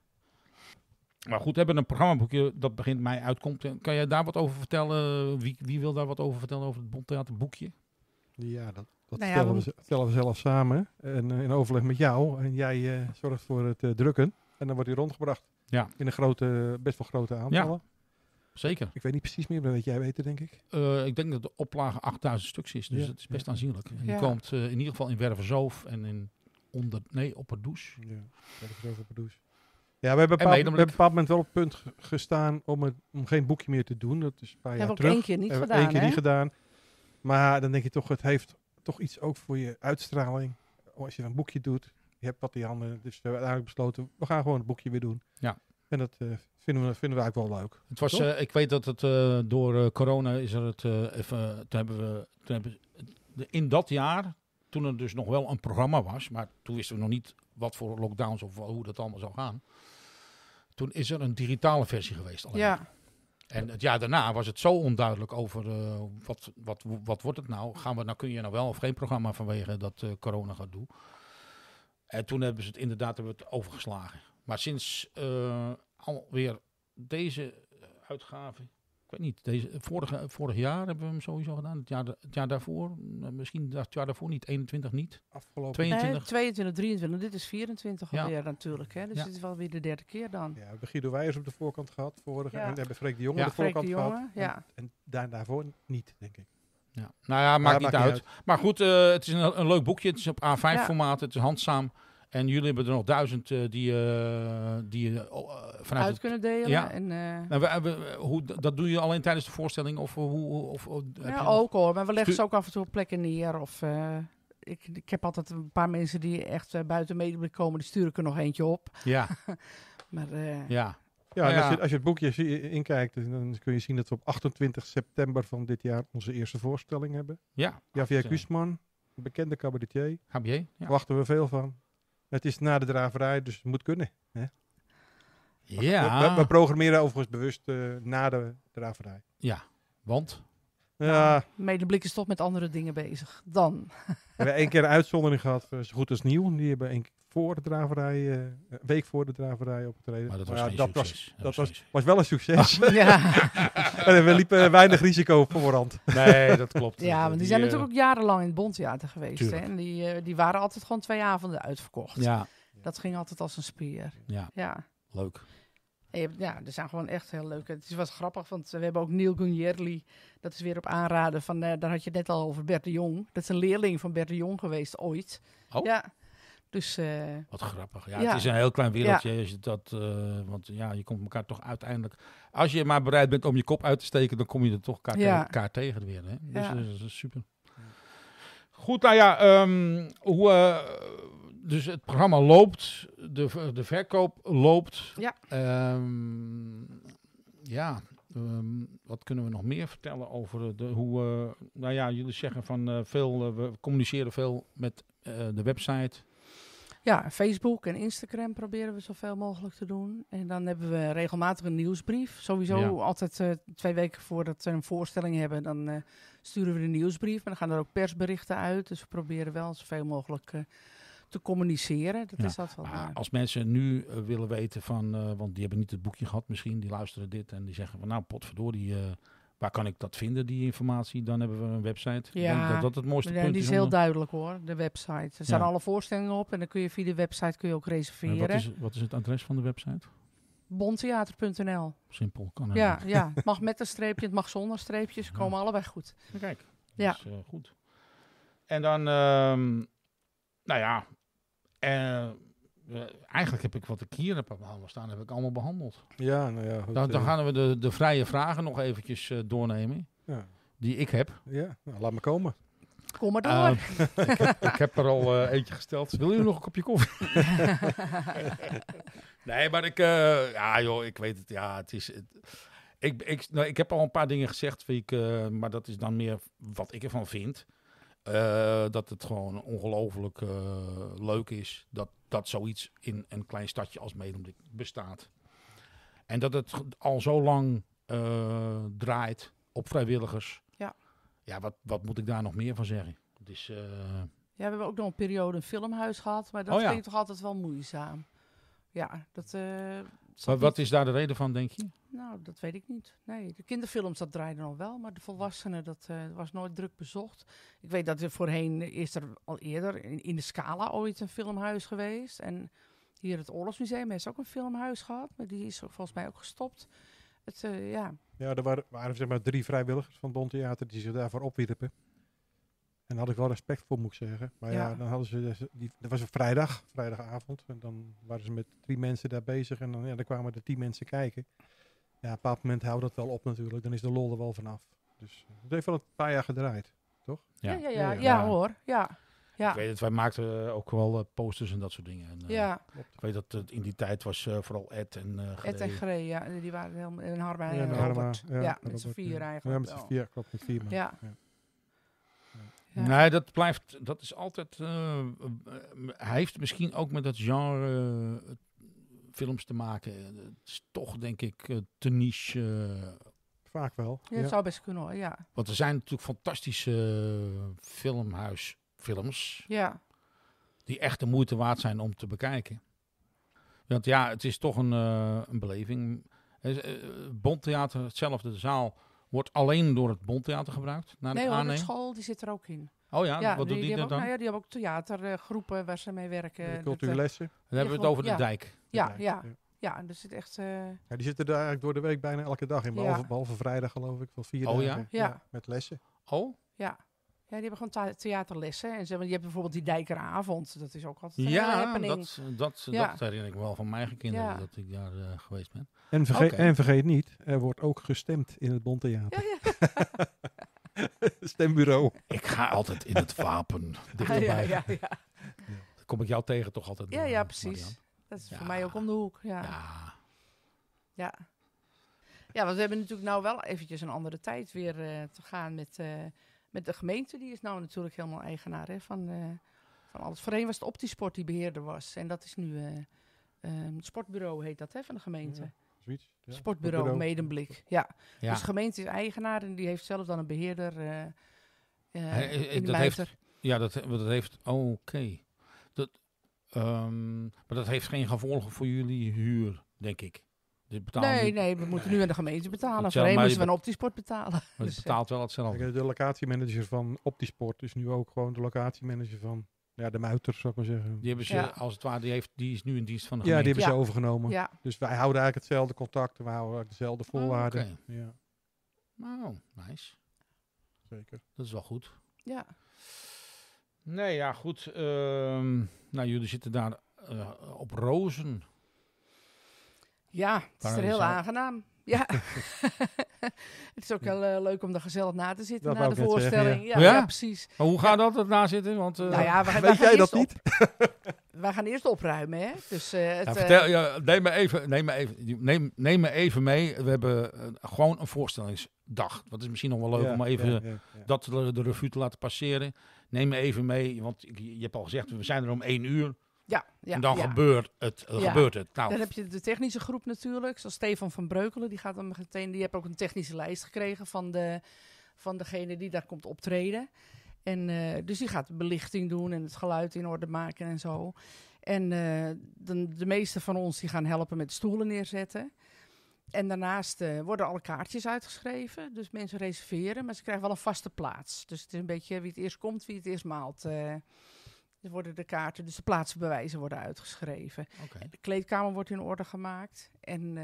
Maar goed, we hebben een programmaboekje dat begint mei uitkomt. Kan jij daar wat over vertellen? Wie, wie wil daar wat over vertellen over het Bondtheaterboekje? Ja, dat, dat Nou ja, stellen, we we, z- stellen we zelf samen. En eh, in overleg met jou. En jij eh, zorgt voor het eh, drukken. En dan wordt hij rondgebracht. Ja. In een grote, best wel grote aantallen. Zeker. Ik weet niet precies meer, maar dat weet jij weten, denk ik. Uh, ik denk dat de oplage achtduizend stuks is. Dus Ja, het is best ja. aanzienlijk. En Ja. die komt uh, in ieder geval in Werverzoof en in onder, nee, Opperdoes. Ja, dat is over Pardoes. Ja, we hebben En bepaald, we Medemblik. hebben op een bepaald moment wel op het punt ge- gestaan om, het, om geen boekje meer te doen. Dat is een paar jaar Hebben we ook terug. één keer niet Hebben we gedaan, één keer hè? niet gedaan. Maar dan denk je toch, het heeft toch iets ook voor je uitstraling. Als je een boekje doet, je hebt wat in je handen. Dus we hebben uiteindelijk besloten, we gaan gewoon het boekje weer doen. Ja. En dat uh, vinden, we, vinden we eigenlijk wel leuk. Het was, Toch? uh, ik weet dat het uh, door uh, corona is er het uh, even, toen hebben we, toen hebben, de, in dat jaar, toen er dus nog wel een programma was, maar toen wisten we nog niet wat voor lockdowns of hoe dat allemaal zou gaan. Toen is er een digitale versie geweest. Alleen. Ja, En het jaar daarna was het zo onduidelijk over uh, wat, wat, wat wordt het nou? Gaan we, nou kun je nou wel of geen programma vanwege dat uh, corona gaat doen. En toen hebben ze het inderdaad hebben we het overgeslagen. Maar sinds uh, alweer deze uitgave, ik weet niet, deze, vorige, vorig jaar hebben we hem sowieso gedaan. Het jaar, het jaar daarvoor, misschien het jaar daarvoor niet, eenentwintig niet. Afgelopen tweeëntwintig. nee, tweeëntwintig, drieëntwintig. Dit is vierentwintig Ja. alweer natuurlijk. Hè? Dus Ja. dit is wel weer de derde keer dan. Ja, we hebben Guido Weijers op de voorkant gehad. Vorige, Ja. En we hebben Freek de Jonge Ja. op de Freek de voorkant gehad. Jonge, ja. En, en daar, daarvoor niet, denk ik. Ja. Nou ja, maakt Ja, niet uit. Maar goed, uh, het is een, een leuk boekje. Het is op A vijf Ja. formaat, het is handzaam. En jullie hebben er nog duizend uh, die, uh, die uh, vanuit Uit het, kunnen delen. Ja. En, uh, nou, we, we, hoe, dat doe je alleen tijdens de voorstelling? Of, hoe, of, of heb ja, je nog- ook hoor. Maar we leggen Stu- ze ook af en toe op plekken neer. Of, uh, ik, ik heb altijd een paar mensen die echt uh, buiten Medemblik komen. Die stuur ik er nog eentje op. Ja, Maar uh, ja. Ja, Nou en als, ja. je, als je het boekje zie- inkijkt, dan kun je zien dat we op achtentwintig september van dit jaar onze eerste voorstelling hebben. Ja, Javier Zo. Guzman, een bekende cabaretier. H B J. Ja. Verwachten we veel van. Het is na de draverij, dus het moet kunnen. Hè? Ja. We, we, we programmeren overigens bewust uh, na de draverij. ja, want? Ja, Medemblik is toch met andere dingen bezig. Dan. we hebben één keer een uitzondering gehad, uh, zo goed als nieuw. Die hebben één keer voor de draverij, uh, een week voor de draverij opgetreden. Maar dat was ja, geen dat succes. Was, dat geen was, was wel een succes. ja. En we liepen weinig risico op voorhand. succes. Nee, dat klopt. ja, want die zijn natuurlijk ook jarenlang in het Bondtheater geweest. Hè? Tuurlijk. En die, uh, die waren altijd gewoon twee avonden uitverkocht. Ja, Dat ging altijd als een spier. ja, Ja. leuk. En je hebt- ja, er zijn gewoon echt heel leuke. Het was grappig, want we hebben ook Neil Gunjerli. Dat is weer op aanraden van, uh, daar had je het net al over Bert de Jong. Dat is een leerling van Bert de Jong geweest ooit. Oh. Ja, Dus, uh, Wat grappig. Ja, ja. Het is een heel klein wereldje. Ja. Als je dat, uh, want ja, je komt elkaar toch uiteindelijk... Als je maar bereid bent om je kop uit te steken, dan kom je er toch elkaar, ja. te, elkaar tegen weer. Hè? Dus ja. uh, dat is super. Goed, nou ja, um, hoe, uh, dus het programma loopt, de, de verkoop loopt. Ja. Um, ja, um, wat kunnen we nog meer vertellen over de, hoe, uh, nou ja, jullie zeggen van uh, veel, uh, we communiceren veel met uh, de website. Ja, Facebook en Instagram proberen we zoveel mogelijk te doen. En dan hebben we regelmatig een nieuwsbrief. Sowieso ja. altijd uh, twee weken voordat we een voorstelling hebben, dan uh, sturen we de nieuwsbrief. Maar dan gaan er ook persberichten uit. Dus we proberen wel zoveel mogelijk uh, te communiceren. Dat ja. is dat wel. Maar als mensen nu uh, willen weten van, uh, want die hebben niet het boekje gehad misschien, die luisteren dit en die zeggen van nou potverdorie, uh, waar kan ik dat vinden, die informatie? Dan hebben we een website. Ja, ik denk dat dat het mooiste ja, punt die is is. heel om... duidelijk hoor, de website. Er staan ja. alle voorstellingen op en dan kun je via de website kun je ook reserveren. Wat is, wat is het adres van de website? bontheater punt n l. Simpel, kan ja, ja, het mag met een streepje, het mag zonder streepjes. Ze komen ja. allebei goed. Kijk, ja. dat is uh, goed. En dan, um, nou ja, uh, Uh, eigenlijk heb ik wat ik hier heb behandeld staan, heb ik allemaal behandeld. Ja, nou ja. Goed, dan, dan uh, gaan we de, de vrije vragen nog eventjes uh, doornemen. Ja. Die ik heb. Ja, nou, laat me komen. Kom maar door. Uh, ik, heb, ik heb er al uh, eentje gesteld. Wil je nog een kopje koffie? Nee, maar ik... Uh, ja joh, ik weet het. Ja, het is... Het, ik, ik, nou, ik heb al een paar dingen gezegd, vind ik, uh, maar dat is dan meer wat ik ervan vind. Uh, dat het gewoon ongelooflijk uh, leuk is dat, dat zoiets in een klein stadje als Medemblik bestaat. En dat het al zo lang uh, draait op vrijwilligers. Ja. Ja, wat, wat moet ik daar nog meer van zeggen? Het is, uh... Ja, we hebben ook nog een periode een filmhuis gehad, maar dat oh, ja. vind ik toch altijd wel moeizaam. Ja, dat... Uh, maar wat is daar de reden van, denk je? Nou, dat weet ik niet. Nee, de kinderfilms, dat draaide nog wel. Maar de volwassenen, dat uh, was nooit druk bezocht. Ik weet dat er voorheen is er al eerder in, in de Scala ooit een filmhuis geweest. En hier het Oorlogsmuseum heeft ook een filmhuis gehad. Maar die is volgens mij ook gestopt. Het, uh, ja. ja, er waren, waren zeg maar drie vrijwilligers van Bontheater die zich daarvoor opwierpen. En daar had ik wel respect voor, moet ik zeggen. Maar ja, ja dan hadden ze, die, dat was een vrijdag, vrijdagavond. En dan waren ze met drie mensen daar bezig. En dan, ja, dan kwamen er tien mensen kijken. Ja, op een bepaald moment houdt dat wel op natuurlijk. Dan is de lol er wel vanaf. Dus het heeft wel een paar jaar gedraaid, toch? Ja, ja, ja, ja, ja, ja hoor. Ja. Ja. Ik weet het, wij maakten ook wel uh, posters en dat soort dingen. En, uh, ja. Ik weet dat het in die tijd was uh, vooral Ed en uh, Ed en Gree, ja. Die waren heel... En Harma en ja, Robert. Harma, ja, ja, met z'n vier ja. eigenlijk. Ja, met z'n vier, klopt, met vier man. Ja. Ja. Ja. Nee, dat blijft, dat is altijd, uh, uh, hij heeft misschien ook met dat genre uh, films te maken. Het is toch, denk ik, uh, te niche. Uh, Vaak wel. Ja, dat ja. zou best kunnen hoor, ja. Want er zijn natuurlijk fantastische uh, filmhuisfilms. Ja. Die echt de moeite waard zijn om te bekijken. Want ja, het is toch een, uh, een beleving. Uh, Bontheater, hetzelfde, de zaal wordt alleen door het Bontheater gebruikt. Naar nee het hoor, de school die zit er ook in. Oh ja, ja wat die, doet die, die dan? Ook, nou ja, die hebben ook theatergroepen uh, waar ze mee werken. Cultuurlessen. Dan hebben we het over de ja. dijk. Ja, de ja. ja. Ja, dus het echt... Uh... Ja, die zitten daar eigenlijk door de week bijna elke dag in. Behalve, ja. behalve vrijdag geloof ik, van vier oh, dagen. Ja? Ja. ja, met lessen. Oh? Ja. Ja, die hebben gewoon theaterlessen. En ze, je hebt bijvoorbeeld die Dijkeravond. Dat is ook altijd een ja, happening. dat, dat, ja, dat herinner ik me wel van mijn eigen kinderen, ja. dat ik daar uh, geweest ben. En vergeet, okay. en vergeet niet, er wordt ook gestemd in het Bontheater. Ja, ja. Stembureau. Ik ga altijd in het wapen dichterbij. Ja, ja, ja, ja. Dan kom ik jou tegen toch altijd. Ja, door, ja, precies. Marianne. Dat is ja. voor mij ook om de hoek. Ja. Ja. Ja. Ja, want we hebben natuurlijk nou wel eventjes een andere tijd weer uh, te gaan met, uh, met de gemeente. Die is nou natuurlijk helemaal eigenaar hè, van, uh, van alles. Voorheen was het Optisport die beheerder was. En dat is nu uh, uh, het sportbureau heet dat hè, van de gemeente. Ja, zoiets. Ja. Sportbureau, Sportbureau Medemblik. Ja. Ja. Dus de gemeente is eigenaar en die heeft zelf dan een beheerder uh, uh, He, in dat heeft, Ja, dat, dat heeft... Oh, oké. Okay. Dat, um, maar dat heeft geen gevolgen voor jullie huur, denk ik. Nee, nee, we moeten nu aan de gemeente betalen. Voorheen moesten we een Optisport betalen. Maar dus, het betaalt wel hetzelfde. De locatiemanager van Optisport is nu ook gewoon de locatiemanager van ja, de Muiter, zou ik maar zeggen. Die, hebben ze, ja. als het ware, die, heeft, die is nu in dienst van de ja, gemeente. Die hebben ja. ze overgenomen. Ja. Dus wij houden eigenlijk hetzelfde contact. We houden eigenlijk dezelfde voorwaarden. Oh, okay. Ja. Oh, nice. Zeker. Dat is wel goed. Ja. Nee, ja, goed. Um, nou Nou, jullie zitten daar uh, op Rozen. Ja, het is Waar er heel is dat? aangenaam. Ja. Het is ook heel uh, leuk om er gezellig na te zitten Dat na wou de ik net voorstelling. zeggen, ja. ja. Ja, Ja? ja, precies. Maar hoe gaat dat erna zitten? Want, uh, Nou ja, we, gaan- Weet wij gaan jij dat eerst niet? Op, wij gaan eerst opruimen, hè? Dus uh, het, ja, uh, vertel, ja, neem, me even, neem, me even, neem, neem me even mee. We hebben uh, gewoon een voorstellingsdag. Dat is misschien nog wel leuk Ja, om even ja, ja, ja. dat de, de revue te laten passeren. Neem me even mee, want je, je hebt al gezegd, we zijn er om één uur. ja, ja, en dan ja. gebeurt het. Uh, Ja. gebeurt het. Nou, Dan heb je de technische groep natuurlijk, zoals Stefan van Breukelen. Die gaat dan meteen, die heeft ook een technische lijst gekregen van, de, van degene die daar komt optreden. En uh, dus die gaat de belichting doen en het geluid in orde maken en zo. En uh, de, de meeste van ons die gaan helpen met stoelen neerzetten. En daarnaast uh, worden alle kaartjes uitgeschreven. Dus mensen reserveren, maar ze krijgen wel een vaste plaats. Dus het is een beetje wie het eerst komt, wie het eerst maalt. Uh, er worden de kaarten, dus de plaatsbewijzen worden uitgeschreven. okay. De kleedkamer wordt in orde gemaakt. En uh,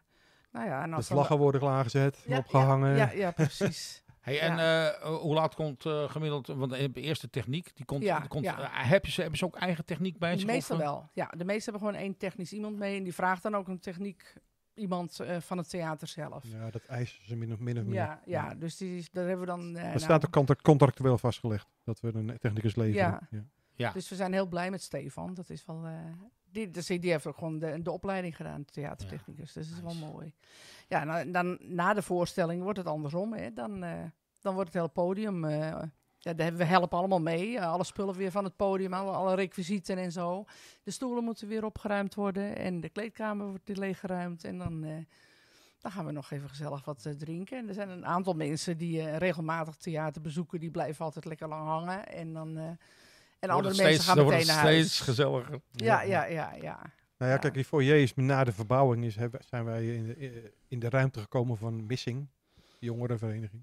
nou ja, en De als vlaggen worden klaargezet, ja, opgehangen. Ja, ja, ja, precies. Hey, en uh, hoe laat komt uh, gemiddeld, want de eerste techniek, die komt, Ja, die komt ja. uh, hebben, ze, hebben ze ook eigen techniek bij zich? Meestal of, uh? wel. Ja, de meesten hebben gewoon één technisch iemand mee. En die vraagt dan ook een techniek iemand uh, van het theater zelf. Ja, dat eisen ze min of, min of meer. Ja, ja, dus die, daar hebben we dan... Uh, Dat nou, staat ook contact- contractueel vastgelegd, dat we een technicus leveren. Ja. Ja. Ja. Dus we zijn heel blij met Stefan. Dat is wel... Uh, die, dus die heeft ook gewoon de, de opleiding gedaan, theatertechnicus. Dus dat is Nice. wel mooi. Ja, nou, dan na de voorstelling wordt het andersom. Hè. Dan, uh, dan wordt het hele podium... Uh, ja, daar, we helpen allemaal mee. Uh, alle spullen weer van het podium, alle, alle requisieten en zo. De stoelen moeten weer opgeruimd worden. En de kleedkamer wordt weer leeggeruimd. En dan, uh, dan gaan we nog even gezellig wat uh, drinken. En er zijn een aantal mensen die uh, regelmatig theater bezoeken. Die blijven altijd lekker lang hangen. En dan... Uh, En Wordt andere het mensen steeds, gaan dan meteen wordt naar het huis. steeds gezelliger. Ja, ja, ja, ja. Nou ja, Ja. kijk, die foyer is na de verbouwing is, hebben, zijn wij in de, in de ruimte gekomen van Missing, de jongerenvereniging.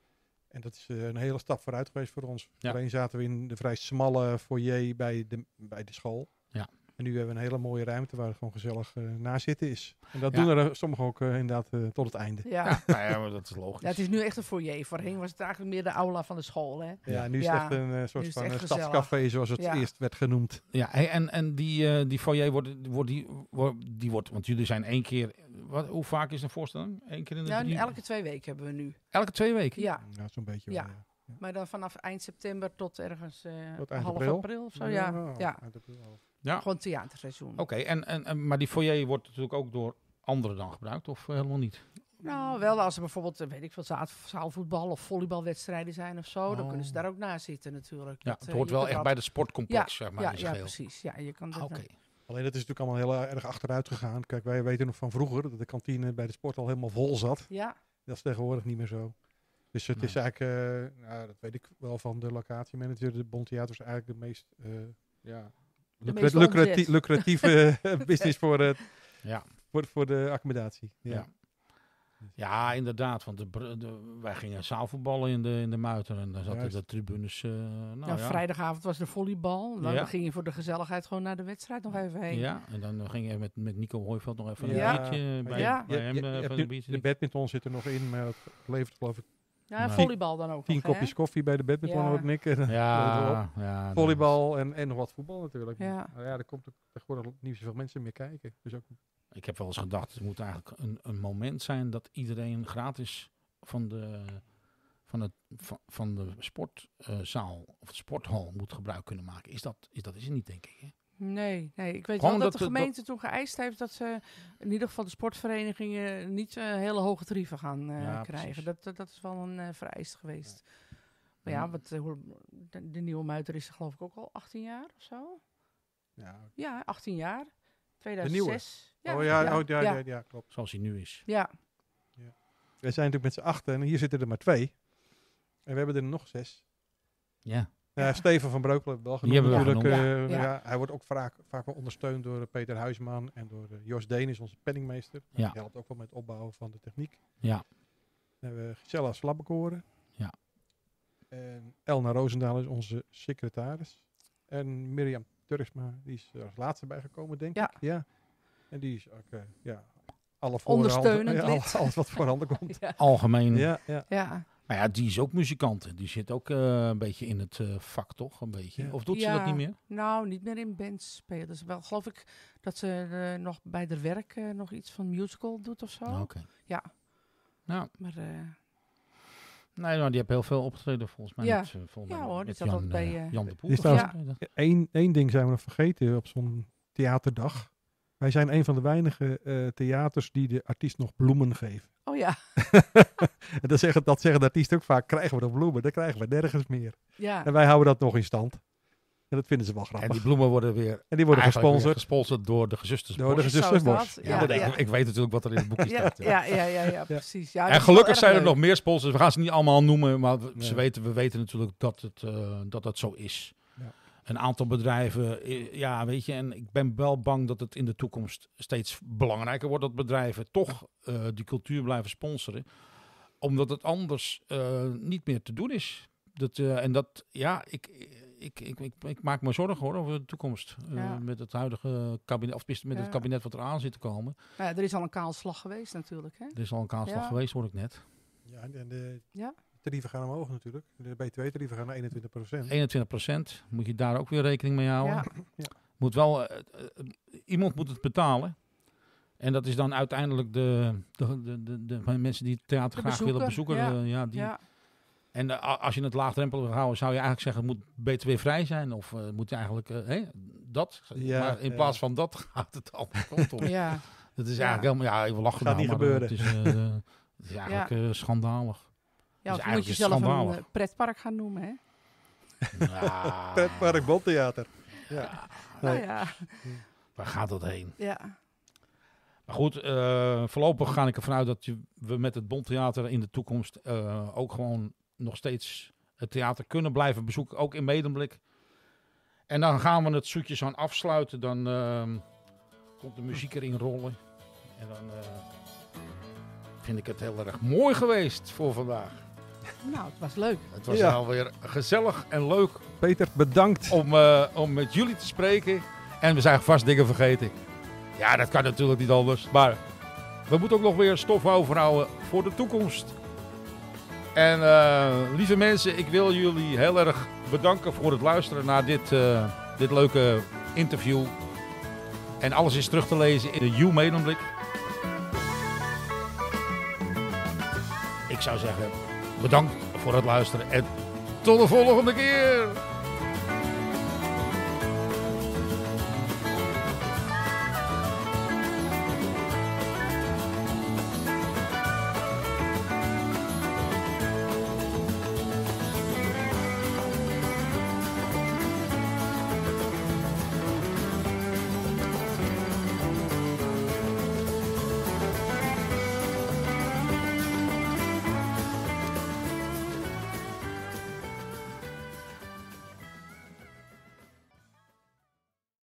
En dat is uh, een hele stap vooruit geweest voor ons. Ja. Voorheen zaten we in de vrij smalle foyer bij de, bij de school. Ja. En nu hebben we een hele mooie ruimte waar het gewoon gezellig uh, na zitten is. En dat Ja. doen er uh, sommigen ook uh, inderdaad uh, tot het einde. Ja. Ja, nou ja, maar dat is logisch. Ja, het is nu echt een foyer. Voorheen was het eigenlijk meer de aula van de school, hè? Ja, nu is Ja. het echt een uh, Nu soort is het van echt uh, gezellig. stadscafé zoals het Ja. eerst werd genoemd. Ja, hey, en, en die, uh, die foyer wordt, wordt, die, wordt, die wordt, want jullie zijn één keer, wat, hoe vaak is een voorstelling? Eén keer in de Nou, nu drie- elke twee weken hebben we nu. elke twee weken? Ja, Ja, zo'n beetje Ja. wel, ja. maar dan vanaf eind september tot ergens uh, Tot eind half april. april. of zo. Ja, ja. eind april al. Ja. Gewoon theaterseizoen. Oké, en, en, en, maar die foyer wordt natuurlijk ook door anderen dan gebruikt, of uh, helemaal niet? Nou, wel als er bijvoorbeeld, uh, weet ik veel, zaal- zaalvoetbal of volleybalwedstrijden zijn of zo. Dan Oh. kunnen ze daar ook na zitten natuurlijk. Ja, Dat, het uh, hoort je wel kunt echt er bij de sportcomplex, Ja, zeg maar, ja, in zijn ja, geheel. precies. Ja, je kan Ah, dat, Oké. uh, Alleen dat is natuurlijk allemaal heel erg achteruit gegaan. Kijk, wij weten nog van vroeger dat de kantine bij de sport al helemaal vol zat. ja, Dat is tegenwoordig niet meer zo. Dus het Nee. is eigenlijk, uh, nou, dat weet ik wel van de locatiemanager, de Bondtheater is eigenlijk de meest uh, ja, lucra- meeste lucrati- omzet. lucratieve business voor, uh, Ja. voor, voor de accommodatie. Ja. Ja. Ja, inderdaad, want de, br- de, wij gingen zaalvoetballen in de, in de Muiter en daar zaten Juist. de tribunes, uh, nou Nou, ja. vrijdagavond was de volleybal. Dan Ja. ging je voor de gezelligheid gewoon naar de wedstrijd nog even heen. Ja, en dan uh, ging je met, met Nico Hooiveld nog even Ja. een biertje bij, Ja. bij Je- hem. je- uh, je hebt van nu- een biertje. de badminton zit er nog in, maar het levert geloof ik Ja, Nou. volleybal dan ook tien nog, kopjes hè? koffie bij de badminton, Ja. hoort Nick. En dan levert Ja, op. ja. dat- Volleybal en, en nog wat voetbal natuurlijk. Ja. Nou ja, er komt ook tegenwoordig niet zoveel mensen meer kijken. Dus ook Ik heb wel eens gedacht, het moet eigenlijk een, een moment zijn dat iedereen gratis van de, van het, van, van de sportzaal of de sporthal moet gebruik kunnen maken. Is dat, is dat is het niet, denk ik. Hè? Nee, nee, ik weet Gewoon wel dat, dat de de- gemeente toen geëist heeft dat ze in ieder geval de sportverenigingen niet uh, hele hoge tarieven gaan uh, Ja, krijgen. precies. Dat, dat, dat is wel een uh, vereist geweest. Maar ja, Mm. wat, uh, hoe- de, de nieuwe Muiter is er geloof ik ook al achttien jaar of zo. ja. Ja, achttien jaar. tweeduizend zes. oh ja, ja, oh, ja, ja. ja, klopt. Zoals hij nu is. Ja. We zijn natuurlijk met z'n achten en hier zitten er maar twee. En we hebben er nog zes. Ja. Ja, Ja. Steven van Breukelen wel Die genoemd hebben we natuurlijk. genoemd. eh, Ja, ja, hij wordt ook vaak, vaak wel ondersteund door eh, Peter Huisman en door eh, Jos Deen is onze penningmeester. Ja. Die helpt ook wel met het opbouwen van de techniek. Ja. Dan hebben we Gisella Slabbekoren. Ja. En Elna Roosendaal is onze secretaris. En Mirjam Turksma, die is er als laatste bijgekomen, denk Ja. ik. Ja. En die is ook, uh, ja, alle Ondersteunend voorhanden, ja, lid. alles, alles wat voorhanden komt. Ja. Algemeen. Ja, ja. Ja. Maar ja, die is ook muzikant. Die zit ook uh, een beetje in het uh, vak, toch? Een beetje. Ja. Of doet Ja, ze dat niet meer? Nou, niet meer in bands spelen. Dus wel, geloof ik dat ze uh, nog bij haar werk uh, nog iets van musical doet of zo. Oké. Okay. Ja. Nou. Maar... Uh, nee, nou, die heeft heel veel opgetreden volgens mij. Ja, met, uh, volgens ja mij, hoor. met Dit zat Jan, altijd bij... Uh, Jan de Poel. Is ja. Eén één ding zijn we nog vergeten op zo'n theaterdag. Wij zijn een van de weinige uh, theaters die de artiest nog bloemen geven. Oh ja. En dat zeggen, dat zeggen de artiesten ook vaak, krijgen we nog bloemen? Dat krijgen we nergens meer. Ja. En wij houden dat nog in stand. En dat vinden ze wel grappig. En die bloemen worden weer, en die worden gesponsord. gesponsord door de gezusters Door de gezusters. Ja, ja, ja. Ik, ik weet natuurlijk wat er in het boekje staat. Ja, ja, ja, ja, ja, precies. Ja, en gelukkig zijn er leuk. nog meer sponsors. We gaan ze niet allemaal noemen, maar we, nee. ze weten, we weten natuurlijk dat het, uh, dat het zo is. Ja. Een aantal bedrijven, ja, weet je, en ik ben wel bang dat het in de toekomst steeds belangrijker wordt dat bedrijven toch uh, die cultuur blijven sponsoren. Omdat het anders uh, niet meer te doen is. Dat, uh, en dat, ja, ik, ik, ik, ik, ik maak me zorgen hoor over de toekomst. Uh, Ja. Met het huidige kabinet, of met Ja. het kabinet wat er aan zit te komen. Ja, er is al een kaalslag geweest natuurlijk. Hè? Er is al een kaalslag Ja. geweest, hoor ik net. Ja, en de Ja. tarieven gaan omhoog natuurlijk. De B twee tarieven gaan naar eenentwintig procent. eenentwintig procent. Moet je daar ook weer rekening mee houden. Ja. Ja. Moet wel, uh, uh, iemand moet het betalen. En dat is dan uiteindelijk de, de, de, de, de mensen die het theater De graag bezoeker, willen bezoeken. ja. Uh, ja, die. Ja. En uh, als je het laagdrempelig wil houden, zou je eigenlijk zeggen, het moet B T W vrij zijn. Of uh, moet je eigenlijk, uh, hey, dat. Ja, maar in ja. plaats van dat gaat het andere kant op. Ja. Dat is Ja. eigenlijk helemaal, ja, even lachen Gaat nou, niet maar gebeuren. Het is, uh, het is eigenlijk uh, schandalig. Ja, Dus of moet je eigenlijk is het zelf een schandalig. uh, pretpark gaan noemen, hè? Ja, Pretpark Bontheater. Ja. ja, Nou Nee. ja. waar gaat dat heen? Ja. Maar goed, uh, voorlopig ga ik ervan uit dat je, we met het Bontheater in de toekomst uh, ook gewoon nog steeds het theater kunnen blijven bezoeken, ook in Medemblik. En dan gaan we het zoetjes aan afsluiten. Dan uh, komt de muziek erin rollen. En dan uh, vind ik het heel erg mooi geweest voor vandaag. Nou, het was leuk. Het was Ja. alweer gezellig en leuk Peter, bedankt. om, uh, om met jullie te spreken. En we zijn vast dingen vergeten. Ja, dat kan natuurlijk niet anders. Maar we moeten ook nog weer stof overhouden voor de toekomst. En uh, lieve mensen, ik wil jullie heel erg bedanken voor het luisteren naar dit, uh, dit leuke interview. En alles is terug te lezen in de You Medemblik. Ik zou zeggen, bedankt voor het luisteren en tot de volgende keer!